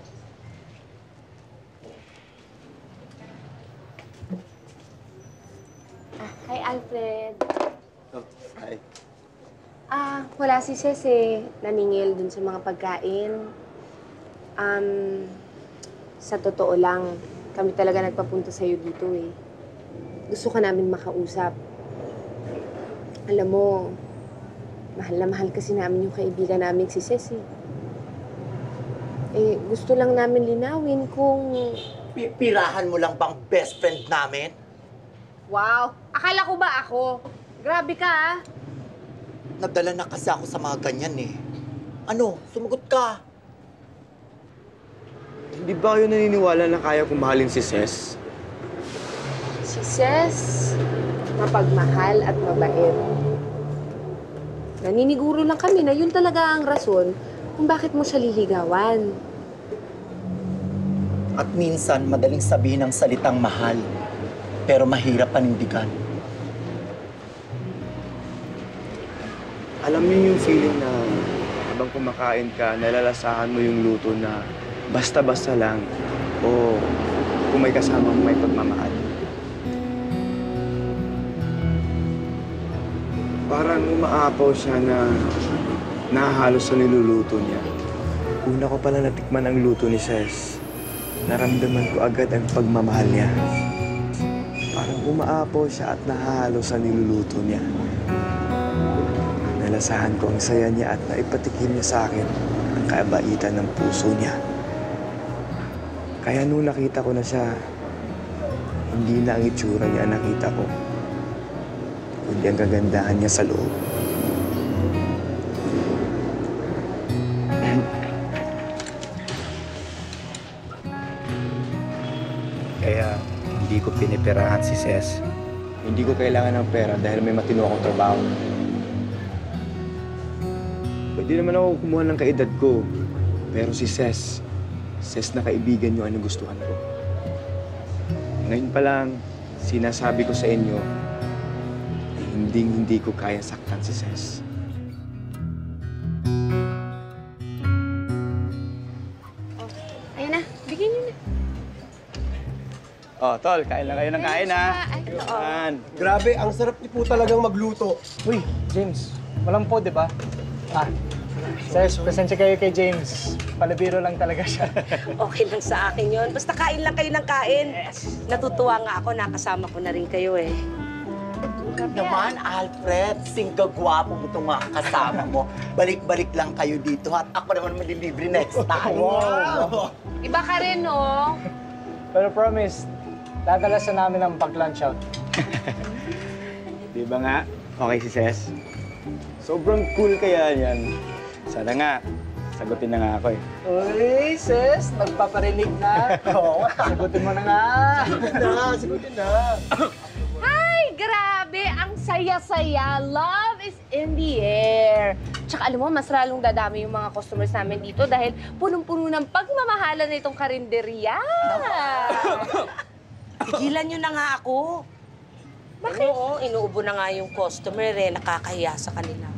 Ah, hi, Alfred. Oh, hi. Ah, wala si Ses eh. Naningil dun sa mga pagkain. Um, sa totoo lang, kami talaga nagpapunta sa'yo dito eh. Gusto ka namin makausap. Alam mo, mahal na mahal kasi namin yung kaibigan namin si Ses eh. Eh, gusto lang namin linawin kung... Pipirahan mo lang bang best friend namin? Wow! Akala ko ba ako? Grabe ka ah! Nadala na kasi ako sa mga ganyan eh. Ano? Sumagot ka. Hindi ba kayo naniniwala na kaya kong mahalin si Ses? Si Ses, mapagmahal at mabait. Naniniguro lang kami na yun talaga ang rason kung bakit mo siya liligawan. At minsan, madaling sabihin ang salitang mahal. Pero mahirap panindigan. Alam niyo yung feeling na habang kumakain ka, nalalasahan mo yung luto na basta-basta lang o kung may kasamang may pagmamahal. Parang umaapaw siya na nahahalo sa niluluto niya. Una ko pala natikman ang luto ni Ses, naramdaman ko agad ang pagmamahal niya. Parang umaapaw siya at nahahalo sa niluluto niya. Nalasahan ko ang saya niya at naipatikim niya sa akin ang kaabaitan ng puso niya. Kaya nung nakita ko na siya, hindi na ang itsura niya ang nakita ko, kundi ang kagandahan niya sa loob. Kaya hindi ko piniperahan si Ses. Hindi ko kailangan ng pera dahil may matino akong trabaho. Pwede naman ako kumuha ng kaedad ko. Pero si Ses, Ses na kaibigan niyo ang nagustuhan ko. Ngayon pa lang, sinasabi ko sa inyo, hindi hindi ko kaya saktan si Ses. Oh, ayun na. Bigyan niyo na. Oh, tol, kain lang kayo ng kain, ha? Yan. Grabe, ang sarap niyo po talagang magluto. Uy, James. Walang po, di ba? Ah, Ses, presensya kayo kay James. Palabiro lang talaga siya. Okay lang sa akin yun. Basta kain lang kayo ng kain. Natutuwa nga ako, nakasama ko na rin kayo eh. Naman, Alfred, singgagwapo mo itong mga kasama mo. Balik-balik lang kayo dito at ako naman malilibre next time. Wow! Iba ka rin, no? Pero promise, dadalasan namin ang pag-lunch out. Di ba nga? Okay si Ses? Sobrang cool kaya yan. Sana nga, sagutin na nga ako eh. Uy, Ses, magpaparinig na. Oo, sagutin mo na nga. Sagutin na, sagutin na. Ay, grabe! saya-saya. Love is in the air. Tsaka alam mo, mas lalong dadami yung mga customers namin dito dahil punong-puno ng pagmamahalan na itong Carinderia. Tigilan nyo na nga ako. Bakit? Oo, inuubo na nga yung customer eh. Nakakahiya sa kanila.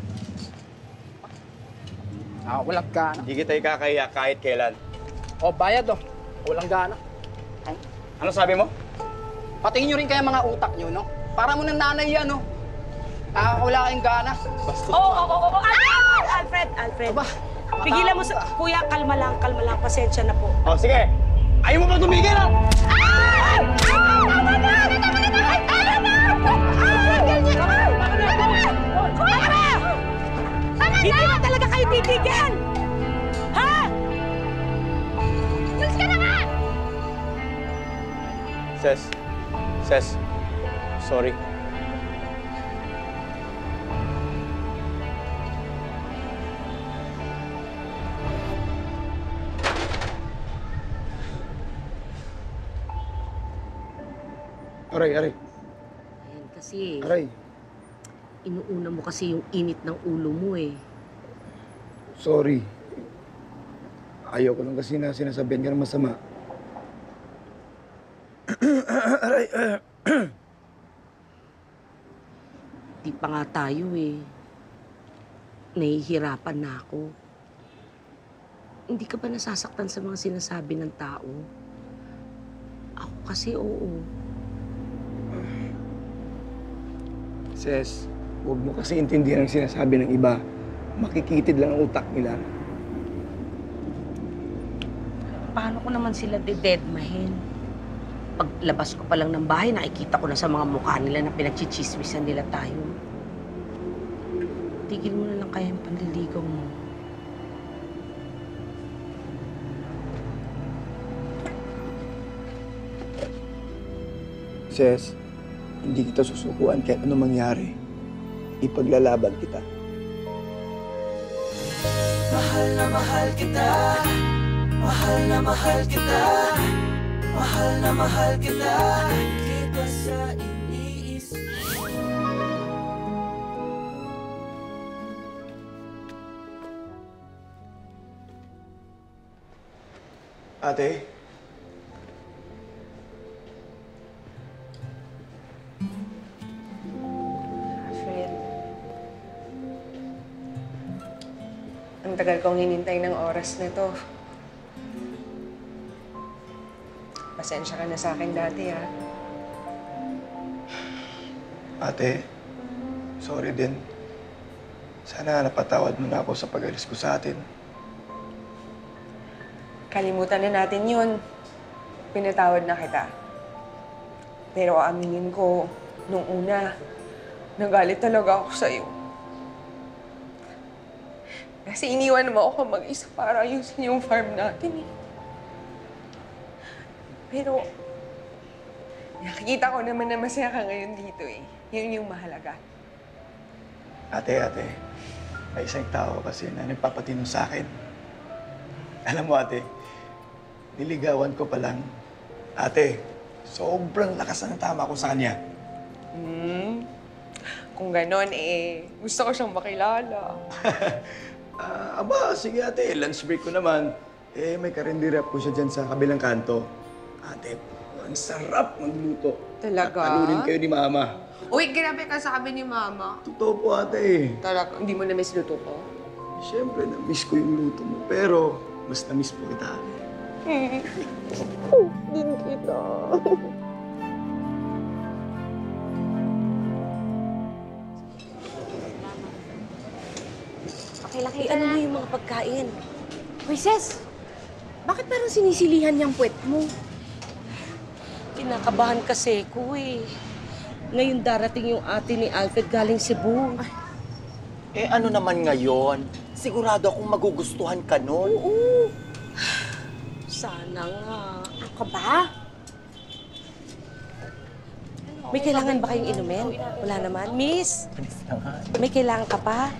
Ah, walang gana. Hindi kita ikakahiya kahit kailan. O, bayad oh. Walang gana. Ano sabi mo? Patingin nyo rin kaya mga utak nyo, no? Para mo ng nanay yan, no? Ah, wala kayong gana. Oo, oo, oo, oo. Alfred, Alfred. Aba, pigilan mo sa... Kuya, kalma lang, kalma lang. Pasensya na po. Oh, sige. Ayaw mo ba tumigil, ha? Ay! Ay! Tama na! Tama na! Ay! Tama na! Ay! Ganyan! Tama na! Tama na! Hindi na talaga kayo titigil! Ha? Tulis ka na nga! Ses. Ses. Sorry. Aray, aray. Ayan kasi, Aray. inuuna mo kasi yung init ng ulo mo eh. Sorry. Ayaw ko lang kasi na sinasabihan ka ng masama. Aray, aray. Di pa nga tayo eh. Nahihirapan na ako. Hindi ka ba nasasaktan sa mga sinasabi ng tao? Ako kasi oo. Ses, huwag mo kasi intindihan ang sinasabi ng iba. Makikitid lang ang utak nila. Paano ko naman sila didedmahin? Paglabas ko pa lang ng bahay, nakikita ko na sa mga mukha nila na pinagchichismisan nila tayo. Tigil mo na lang kaya yung panliligaw mo. Ses, hindi kita susukuan kahit ano mangyari. Ipaglalaban kita. Mahal na mahal kita. Mahal na mahal kita. Mahal na mahal kita. Kita sa iniisip. Ate? Alfred. Ang tagal kong hinintay ng oras na to. Pasensya ka na sa akin dati, ha? Ate, sorry din. Sana napatawad mo na ako sa pag-alis ko sa atin. Kalimutan na natin yun. Pinatawad na kita. Pero aminin ko, nung una, nagalit talaga ako sa'yo. Kasi iniwan mo ako mag-isa para ayusin yung farm natin, eh. Pero, nakikita ko naman na masaya ka ngayon dito, eh. Yun yung mahalaga. Ate, ate, may isang tao kasi na nagpapatino sa akin. Alam mo, ate, niligawan ko pa lang. Ate, sobrang lakas na tama ko sa kanya. Hmm. Kung ganon, eh, gusto ko siyang makilala. Ah, aba, sige ate, lunch break ko naman. Eh, may karinderia po siya dyan sa kabilang kanto. Ate, ang sarap magluto. Talaga? Talunin kayo ni Mama. Uy, grabe ka sa kami ni Mama. Totoo po, ate. Talaga, hindi mo na-miss luto ko? Siyempre, na-miss ko yung luto mo. Pero, mas na-miss po kita. Din kita. Okay lang, Eh, ano mo yung mga pagkain? Uy, Ses! Bakit parang sinisilihan niyang puwet mo? Kinakabahan kasi ko eh. Ngayon darating yung ate ni Alfred galing Cebu. Eh ano naman ngayon? Sigurado akong magugustuhan ka nun. Oo. Sana nga. Ano ka ba? May kailangan ba kayong inumin? Wala naman. Miss, may kailangan ka pa?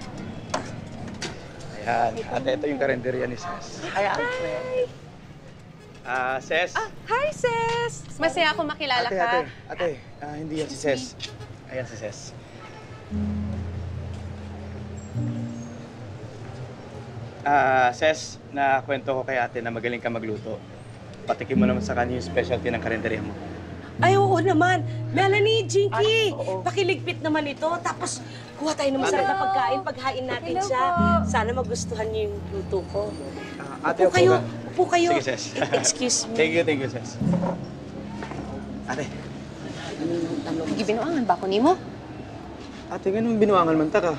Ayan, ate, ito yung karinderia ni Ses. Hi, Alfred. Ah, Ses? Ah, hi, Ses! Masaya ako makilala Ate, ka. ate, ate, ah, hindi yan si Ses. Ayan si Ses. Ah, Ses, nakwento ko kay ate na magaling ka magluto. Patikim mo naman sa kanya yung specialty ng karinderya mo. Ay, oo naman. Melanie, Jinky, pakiligpit naman ito. Tapos, kuha tayo ng masarap na pagkain. Paghain natin Hello siya. po. Sana magustuhan niyo yung luto ko. Ah, ate, Upo kayo. ka. Upo kayo. Sige, Ses. Excuse me. Thank you, thank you, Ses. Ate. Ano, gibinuangan ba ko nimo? Ate, ganun binuangan man ta ka.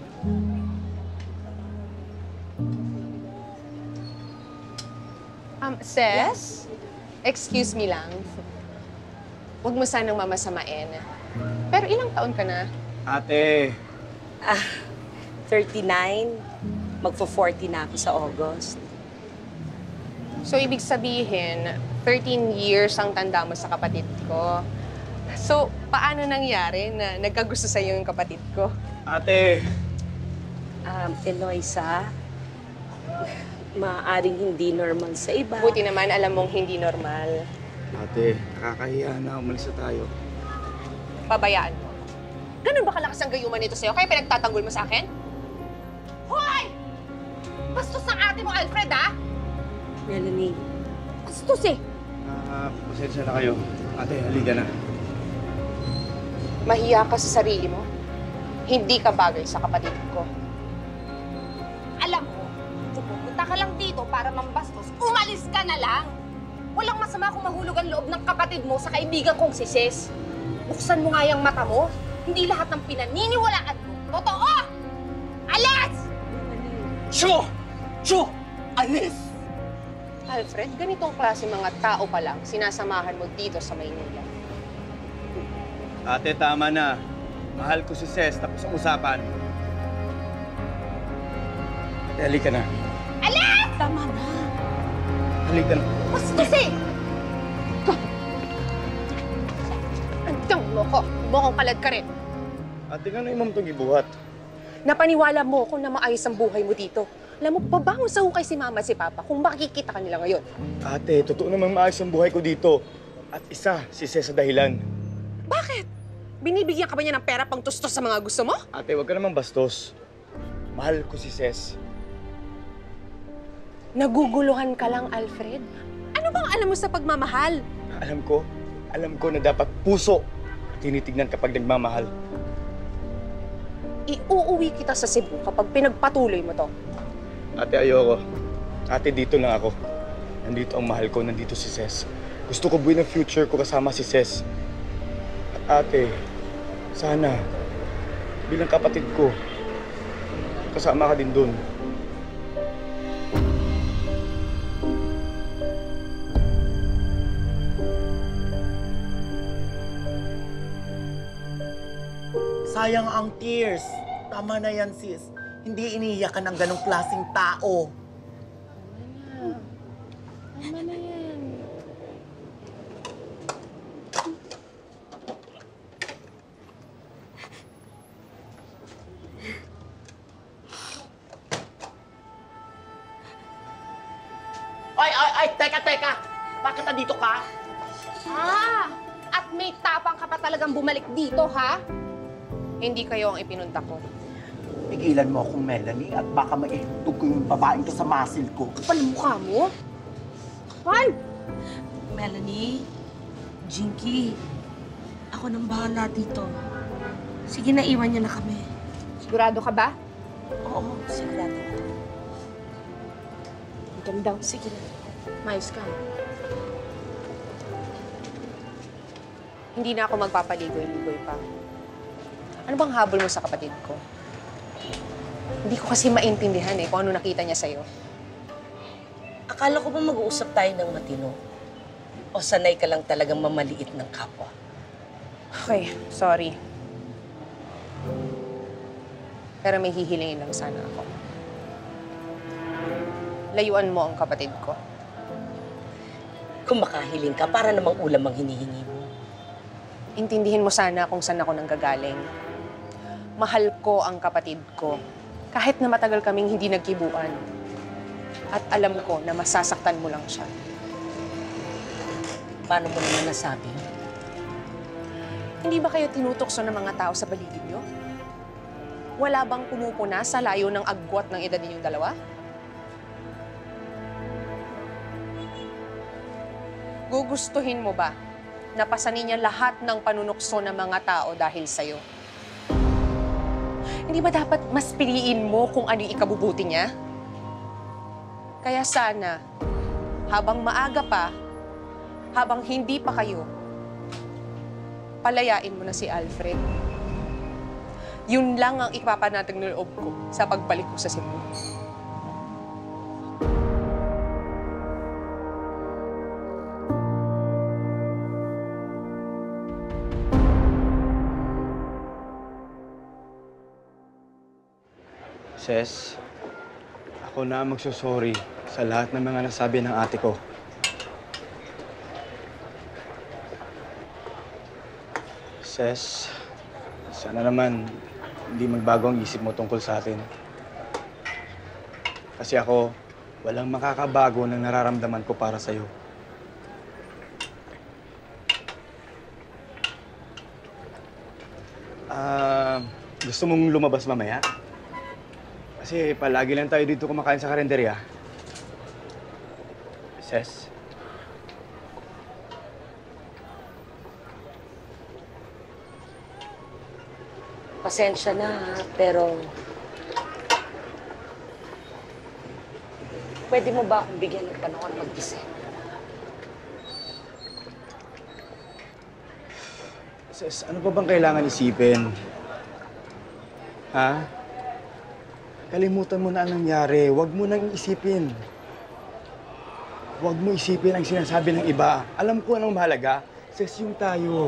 Um, Ses? Excuse me lang. Huwag mo sanang mamasamain. Pero ilang taon ka na? Ate. Ah, thirty-nine. Magfo-forty na ako sa August. So, ibig sabihin, thirteen years ang tanda mo sa kapatid ko. So, paano nangyari na nagkagusto sa'yo yung kapatid ko? Ate. Um, Eloisa, maaaring hindi normal sa iba. Buti naman alam mong hindi normal. Ate, nakakahiya na. Umalis na tayo. Pabayaan mo. Ganun ba kalakas ang gayuman nito sa'yo kaya pinagtatanggol mo sa akin? Hoy! Bastos ng ate mo, Alfred, ha? Melanie. Bastos eh! Ah, pasensya na kayo. Ate, halika na. Mahiya ka sa sarili mo. Hindi ka bagay sa kapatid ko. Alam mo, kung pupunta ka lang dito para mambastos, umalis ka na lang! Walang masama kung mahulog ang loob ng kapatid mo sa kaibigan kong si Sis. Buksan mo nga yung mata mo. Hindi lahat ng pinaniniwalaan mo. Totoo! Alis! Sho! Sho! Alis! Alfred, ganitong klase mga tao pa lang sinasamahan mo dito sa Maynila. Ate, tama na. Mahal ko si Ses, tapos ang usapan. Ate, halika na. Alis! Tama na. Halika na. Bastos eh! Antang mo ko. Mukhang palad ka rin. Ate, gano'n yung itong ibuhat? Napaniwala mo ko na maayos ang buhay mo dito. Alam mo, babangon sa hukay si Mama at si Papa kung makikita ka nila ngayon. Ate, totoo namang maayos ang buhay ko dito. At isa, si Ses sa dahilan. Bakit? Binibigyan ka ba niya ng pera pang tustos sa mga gusto mo? Ate, huwag ka namang bastos. Mahal ko si Ses. Naguguluhan ka lang, Alfred. Ano bang alam mo sa pagmamahal? Alam ko, alam ko na dapat puso at tinitignan kapag nagmamahal. Iuuwi kita sa Cebu kapag pinagpatuloy mo to. Ate, ayoko. Ate, dito lang ako. Nandito ang mahal ko, nandito si Ses. Gusto ko buuin ang future ko kasama si Ses. At ate, sana, bilang kapatid ko, kasama ka din dun. Sayang ang tears. Tama na yan, sis. Hindi iniiyak ka ng ganong klaseng tao. Tama na yan. Ay, ay, ay! Teka, teka! Bakit nandito ka? Ah! At may tapang ka pa talagang bumalik dito, ha? Hindi kayo ang ipinunta ko. Pigilan mo akong Melanie at baka maihintog ko yung babaeng to sa muscle ko. Kapal ang mukha mo. Juan! Melanie, Jinky, ako nang bahala dito. Sige na, iwan niya na kami. Sigurado ka ba? Oo, sigurado. Ganda. Sige na. Mayos ka. Hindi na ako magpapaligoy-ligoy pa. Ano bang habol mo sa kapatid ko? Hindi ko kasi maintindihan eh kung ano nakita niya sa'yo. Akala ko ba mag-uusap tayo ng matino? O sanay ka lang talagang mamaliit ng kapwa? Okay, sorry. Pero may hihilingin lang sana ako. Layuan mo ang kapatid ko. Kung makahiling ka, para namang ulam ang hinihingi mo. Intindihin mo sana kung saan ako nanggagaling. Mahal ko ang kapatid ko, kahit na matagal kaming hindi nagkibuan. At alam ko na masasaktan mo lang siya. Paano mo naman nasabi? Hindi ba kayo tinutokso ng mga tao sa paligid niyo? Wala bang pumupuna sa layo ng agwat ng edad ninyong dalawa? Gugustuhin mo ba na pasanin niya lahat ng panunukso ng mga tao dahil sa'yo? Hindi ba dapat mas piliin mo kung ano yung ikabubuti niya? Kaya sana, habang maaga pa, habang hindi pa kayo, palayain mo na si Alfred. Yun lang ang ipapanatag ng loob ko sa pagbalik ko sa Cebu. Ses, ako na magsusorry sa lahat ng mga nasabi ng ate ko. Ses, sana naman hindi magbago ang isip mo tungkol sa atin. Kasi ako, walang makakabago ng nararamdaman ko para sa'yo. Ah, uh, gusto mong lumabas mamaya? Kasi palagi lang tayo dito kumakain sa Carinderia. Ses? Pasensya na, pero... Pwede mo ba akong bigyan ng panahon mag-isip? Ses, ano pa bang kailangan isipin? Ha? Kalimutan mo na ang nangyari. Huwag mo nang isipin. Huwag mo isipin ang sinasabi ng iba. Alam ko anong mahalaga. Ses, yung tayo.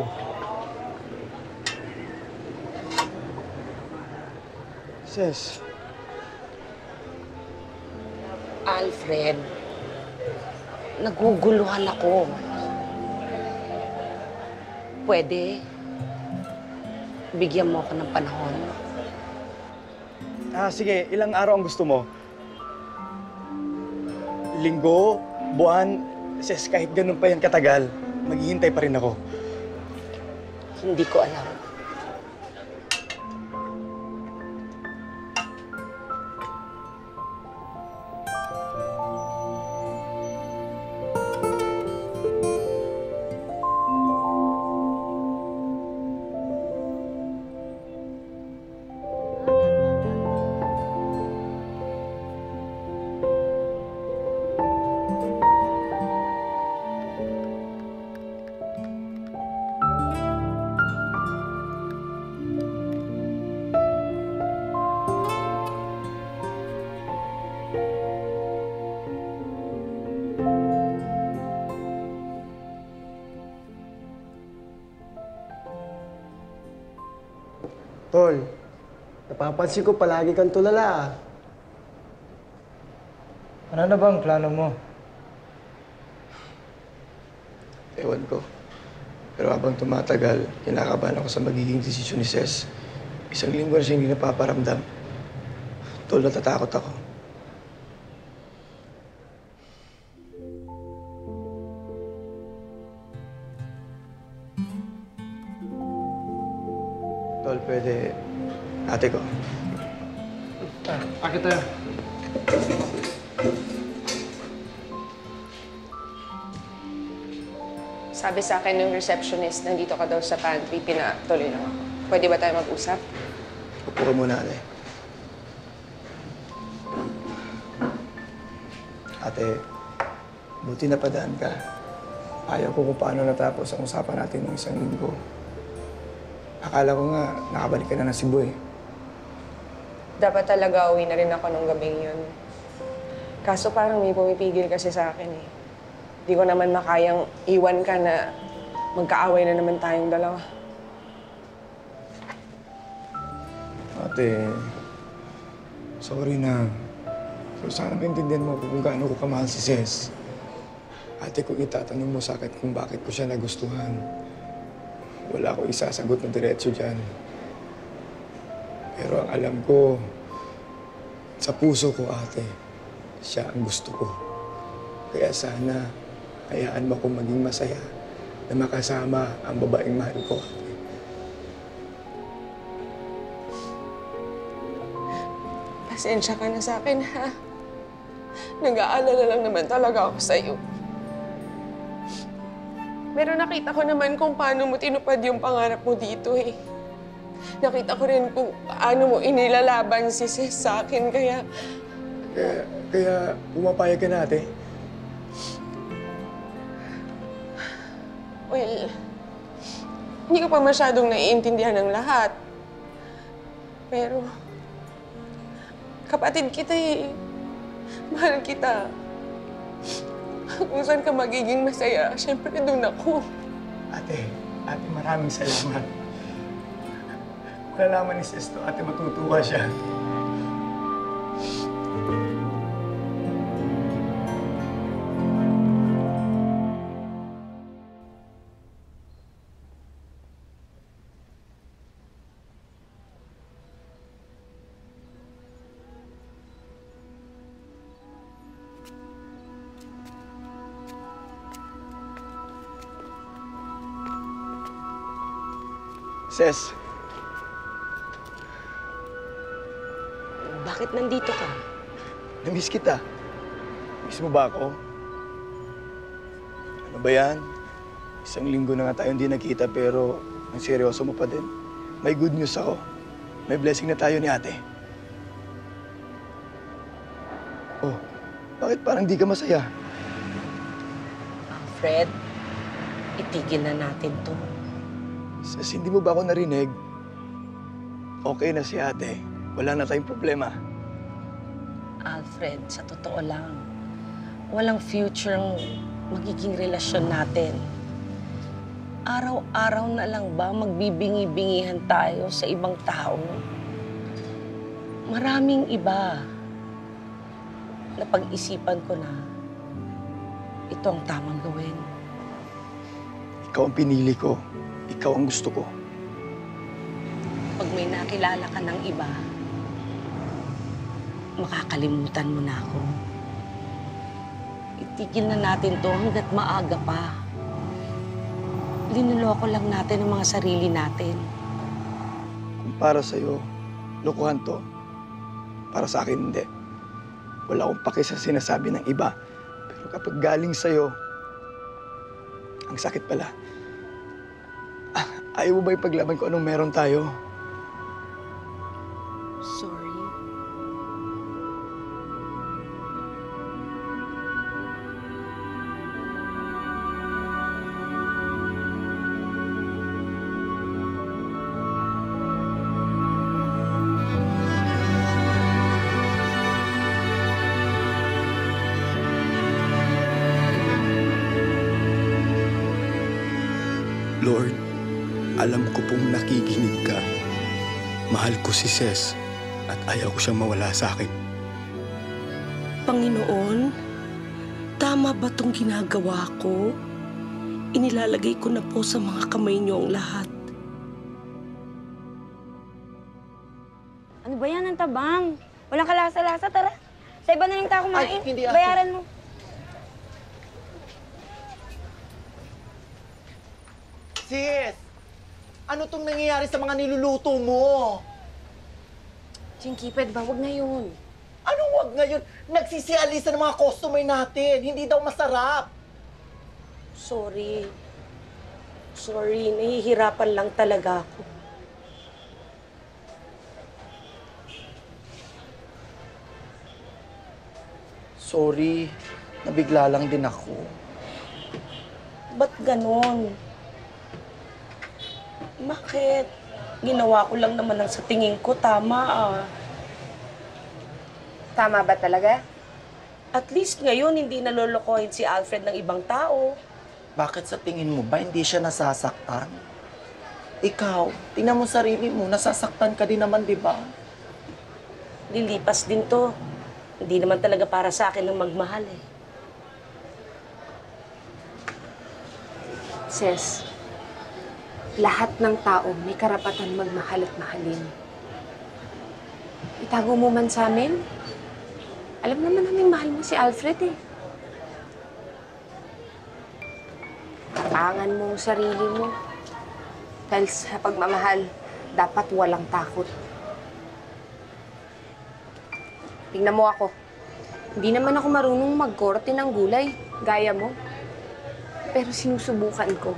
Ses. Alfred, naguguluhan ako. Pwede, bigyan mo ako ng panahon. Ah, sige. Ilang araw ang gusto mo? Linggo? Buwan? Ses, kahit ganun pa yan katagal, maghihintay pa rin ako. Hindi ko alam. Tol, napapansin ko palagi kang tulala. Ano na bang plano mo? Ewan ko. Pero habang tumatagal, kinakabahan ako sa magiging desisyon ni Ses. Isang linggo na siya hindi napaparamdam. Tol, natatakot ako. Tol, pwede... Ate ko. Ah, akit tayo. Sabi sa akin ng receptionist, nandito ka daw sa pantry, pinatuloy lang ako. Pwede ba tayo mag-usap? Upo ka muna, ate. Ate, buti na padaan ka. Ayaw ko kung paano natapos ang usapan natin ng isang linggo. Akala ko nga, nakabalik ka na ng Cebu eh. Dapat talaga uwi na rin ako nung gabing yun. Kaso parang may pumipigil kasi sa akin eh. Di ko naman makayang iwan ka na magkaaway na naman tayong dalawa. Ate, sorry na. So sana maintindihan mo kung gaano ko kamahal si Ses. Ate, kung itatanong mo sa akin kung bakit ko siya nagustuhan, wala ko isasagot na diretso dyan. Pero ang alam ko, sa puso ko, ate, siya ang gusto ko. Kaya sana, hayaan mo akong maging masaya na makasama ang babaeng mahal ko. Pasensya ka na sa akin, ha? Nag-aalala lang naman talaga ako sa'yo. Pero nakita ko naman kung paano mo tinupad yung pangarap mo dito, eh. Nakita ko rin kung paano mo inilalaban si Sis sa akin, kaya... Kaya, kaya pumapayag ka na, ate. Well, hindi ko pa masyadong naiintindihan ng lahat. Pero, kapatid kita eh. Mahal kita. Kung saan ka magiging masaya, syempre doon ako. Ate, ate, maraming salamat. Malalaman ni Sis to, ate, matutuwa siya. Sis. Bakit nandito ka? Namiss kita. Miss mo ba ako? Ano ba yan? Isang linggo na nga tayo hindi nakita pero ang seryoso mo pa din. May good news ako. May blessing na tayo ni ate. Oh, bakit parang di ka masaya? Alfred, itigil na natin to. Sis, hindi mo ba ako narinig? Okay na si ate. Wala na tayong problema. Alfred, sa totoo lang, walang future ang magiging relasyon natin. Araw-araw na lang ba magbibingi-bingihan tayo sa ibang tao? Maraming iba. Napag-isipan ko na ito ang tamang gawin. Ikaw ang pinili ko. Ikaw ang gusto ko. Pag may nakilala ka ng iba, makakalimutan mo na ako. Itigil na natin to hanggat maaga pa. Linuloko lang natin ang mga sarili natin. Kung para sa'yo, lokohan to. Para sa akin, hindi. Wala akong paki sa sinasabi ng iba. Pero kapag galing sa'yo, ang sakit pala. Ah, ayaw mo ba ipaglaban ko anong meron tayo? Sorry. Lord, alam ko pong nakikinig ka. Mahal ko si Ses at ayaw ko siyang mawala sa akin. Panginoon, tama ba itong ginagawa ko? Inilalagay ko na po sa mga kamay niyo ang lahat. Ano ba yan ang tabang? Walang kalasa-lasa, tara. Sa iba na lang tayo kumain. Ay, hindi, ate. Bayaran mo. Sis! Ano tong nangyayari sa mga niluluto mo? Chinky, pwede ba? Huwag na yun. Anong wag ngayon? Nagsisialisa ng mga customer natin. Hindi daw masarap. Sorry. Sorry, nahihirapan lang talaga ako. Sorry, nabigla lang din ako. Ba't ganon? Bakit? Ginawa ko lang naman ang sa tingin ko, tama ah. Tama ba talaga? At least ngayon, hindi nalolokohin si Alfred ng ibang tao. Bakit sa tingin mo ba hindi siya nasasaktan? Ikaw, tingnan mo sarili mo, nasasaktan ka din naman, di ba? Lilipas din to. Hindi naman talaga para sa akin ng magmahal eh. Sis, lahat ng tao may karapatan magmahal at mahalin. Itago mo man sa amin, alam naman namin mahal mo si Alfred eh. Tapangan mo ang sarili mo. Dahil sa pagmamahal, dapat walang takot. tingnan mo ako. Hindi naman ako marunong magkorte ng gulay, gaya mo. Pero sinusubukan ko.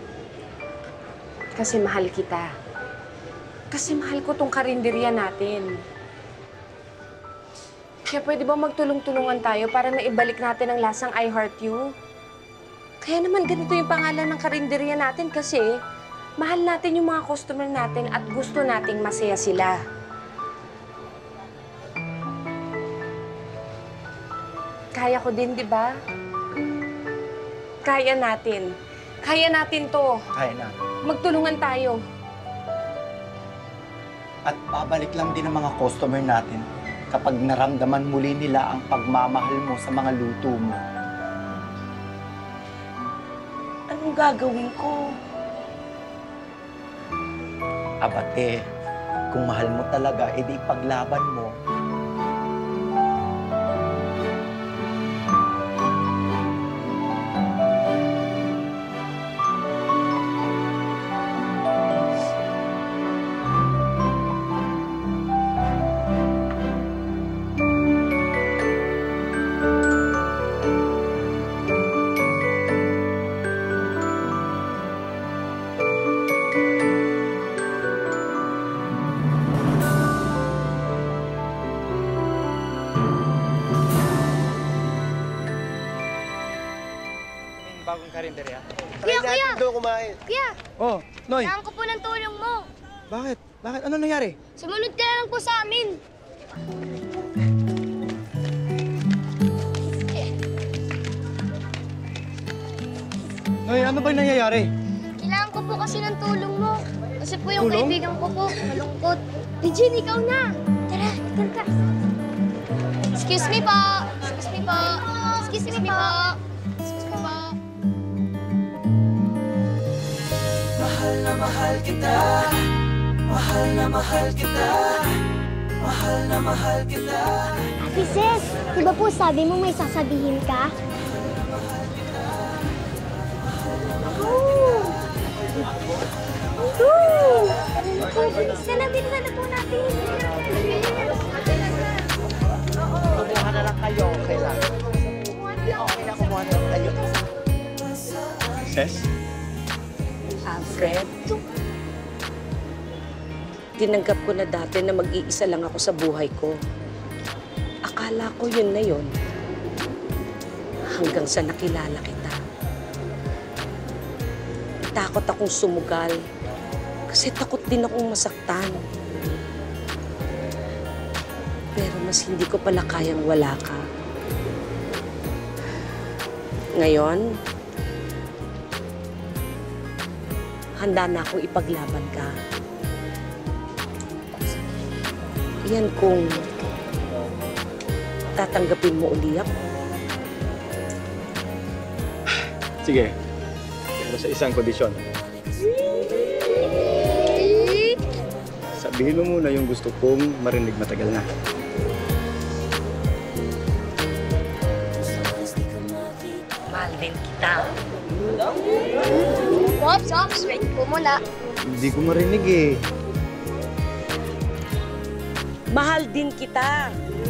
Kasi mahal kita. Kasi mahal ko tong karinderya natin. Kaya pwede ba magtulong-tulungan tayo para naibalik natin ang lasang I Heart You? Kaya naman ganito yung pangalan ng karinderya natin kasi mahal natin yung mga customer natin at gusto nating masaya sila. Kaya ko din, di ba? Kaya natin. Kaya natin to. Kaya na. Magtulungan tayo. At babalik lang din ang mga customer natin kapag naramdaman muli nila ang pagmamahal mo sa mga luto mo. Anong gagawin ko? Abate, kung mahal mo talaga, edi paglaban mo. Bagong karinderya. Kuya, kuya! Doon kumain. Kuya! Oh, Noy. Kailangan ko po ng tulong mo. Bakit? Bakit? Ano nangyari? Sumunod ka na lang po sa amin. Noy, ano ba yung nangyayari? Kailangan ko po kasi ng tulong mo. Kasi po yung Tulong? kaibigan ko po, malungkot. Eugene, ikaw na! Tara, ikaw ka. Excuse me po! Excuse me po! Excuse me po! Excuse me po! Mahal na mahal kita, mahal na mahal kita, mahal na mahal kita. Ate Sis, di ba po sabi mo may sasabihin ka? Oh! Oh! Bilis na lang, bilisan na po natin. Kumuha na lang kayo, okay lang. Okay na, kumuha na lang kayo. Ses? Alfred, tinanggap ko na dati na mag-iisa lang ako sa buhay ko. Akala ko yun na yun. Hanggang sa nakilala kita. Takot akong sumugal. Kasi takot din akong masaktan. Pero mas hindi ko pala kayang wala ka. Ngayon, handa na akong ipaglaban ka. Yan kung tatanggapin mo uli ako. Sige. Pero sa isang kondisyon. Sabihin mo muna yung gusto kong marinig matagal na. Mahal din kita. Ops, ops, wait po muna. Hindi ko marinig eh. Mahal din kita.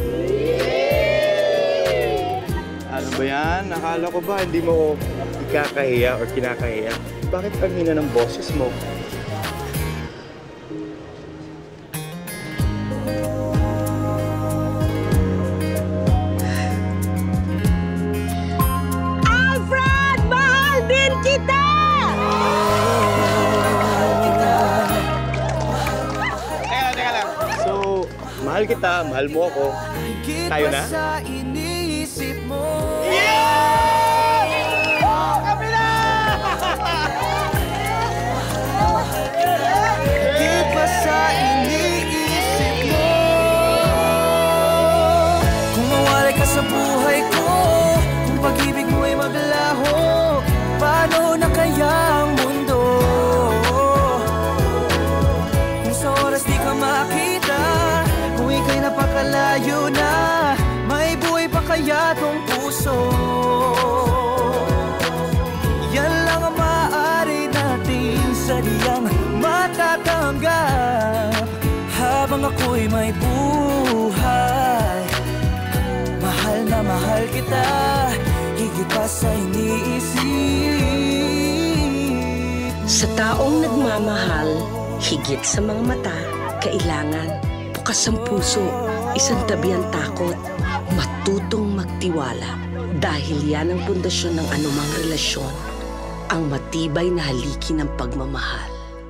Ano ba yan? Nakala ko ba hindi mo ko ikakahiya o kinakahiya? Bakit ang hina ng boses mo? Alfred! Mahal din kita! Teka, teka lang. So, mahal kita, mahal mo ako. Tayo na? Iniisip mo. Kami na! Di ba sa iniisip mo? Kung mawala ka sa buhay ko, kung pag-ibig mo ay maglaho, paano na kaya ang mundo? Kung sa oras di ka makita, kung ika'y napakalayo na, may buhay pa kaya tong puso? Yan lang ang maaari nating sadyang matatanggap habang ako'y may buhay. kita, higit pa sa iniisip. Sa taong nagmamahal, higit sa mga mata, kailangan. Bukas ang puso, isantabi ang takot, matutong magtiwala. Dahil yan ang pundasyon ng anumang relasyon, ang matibay na haligi ng pagmamahal.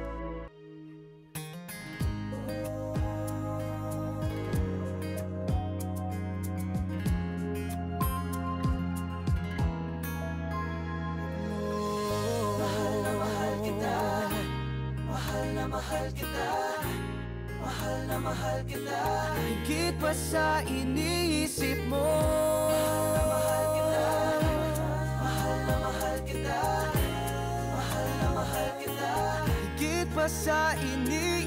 Mahal na mahal kita, mahal na mahal kita, mahal na mahal kita, higit pa sa iniisip mo. Mahal na mahal kita, mahal na mahal kita, mahal na mahal kita, higit pa sa iniisip mo.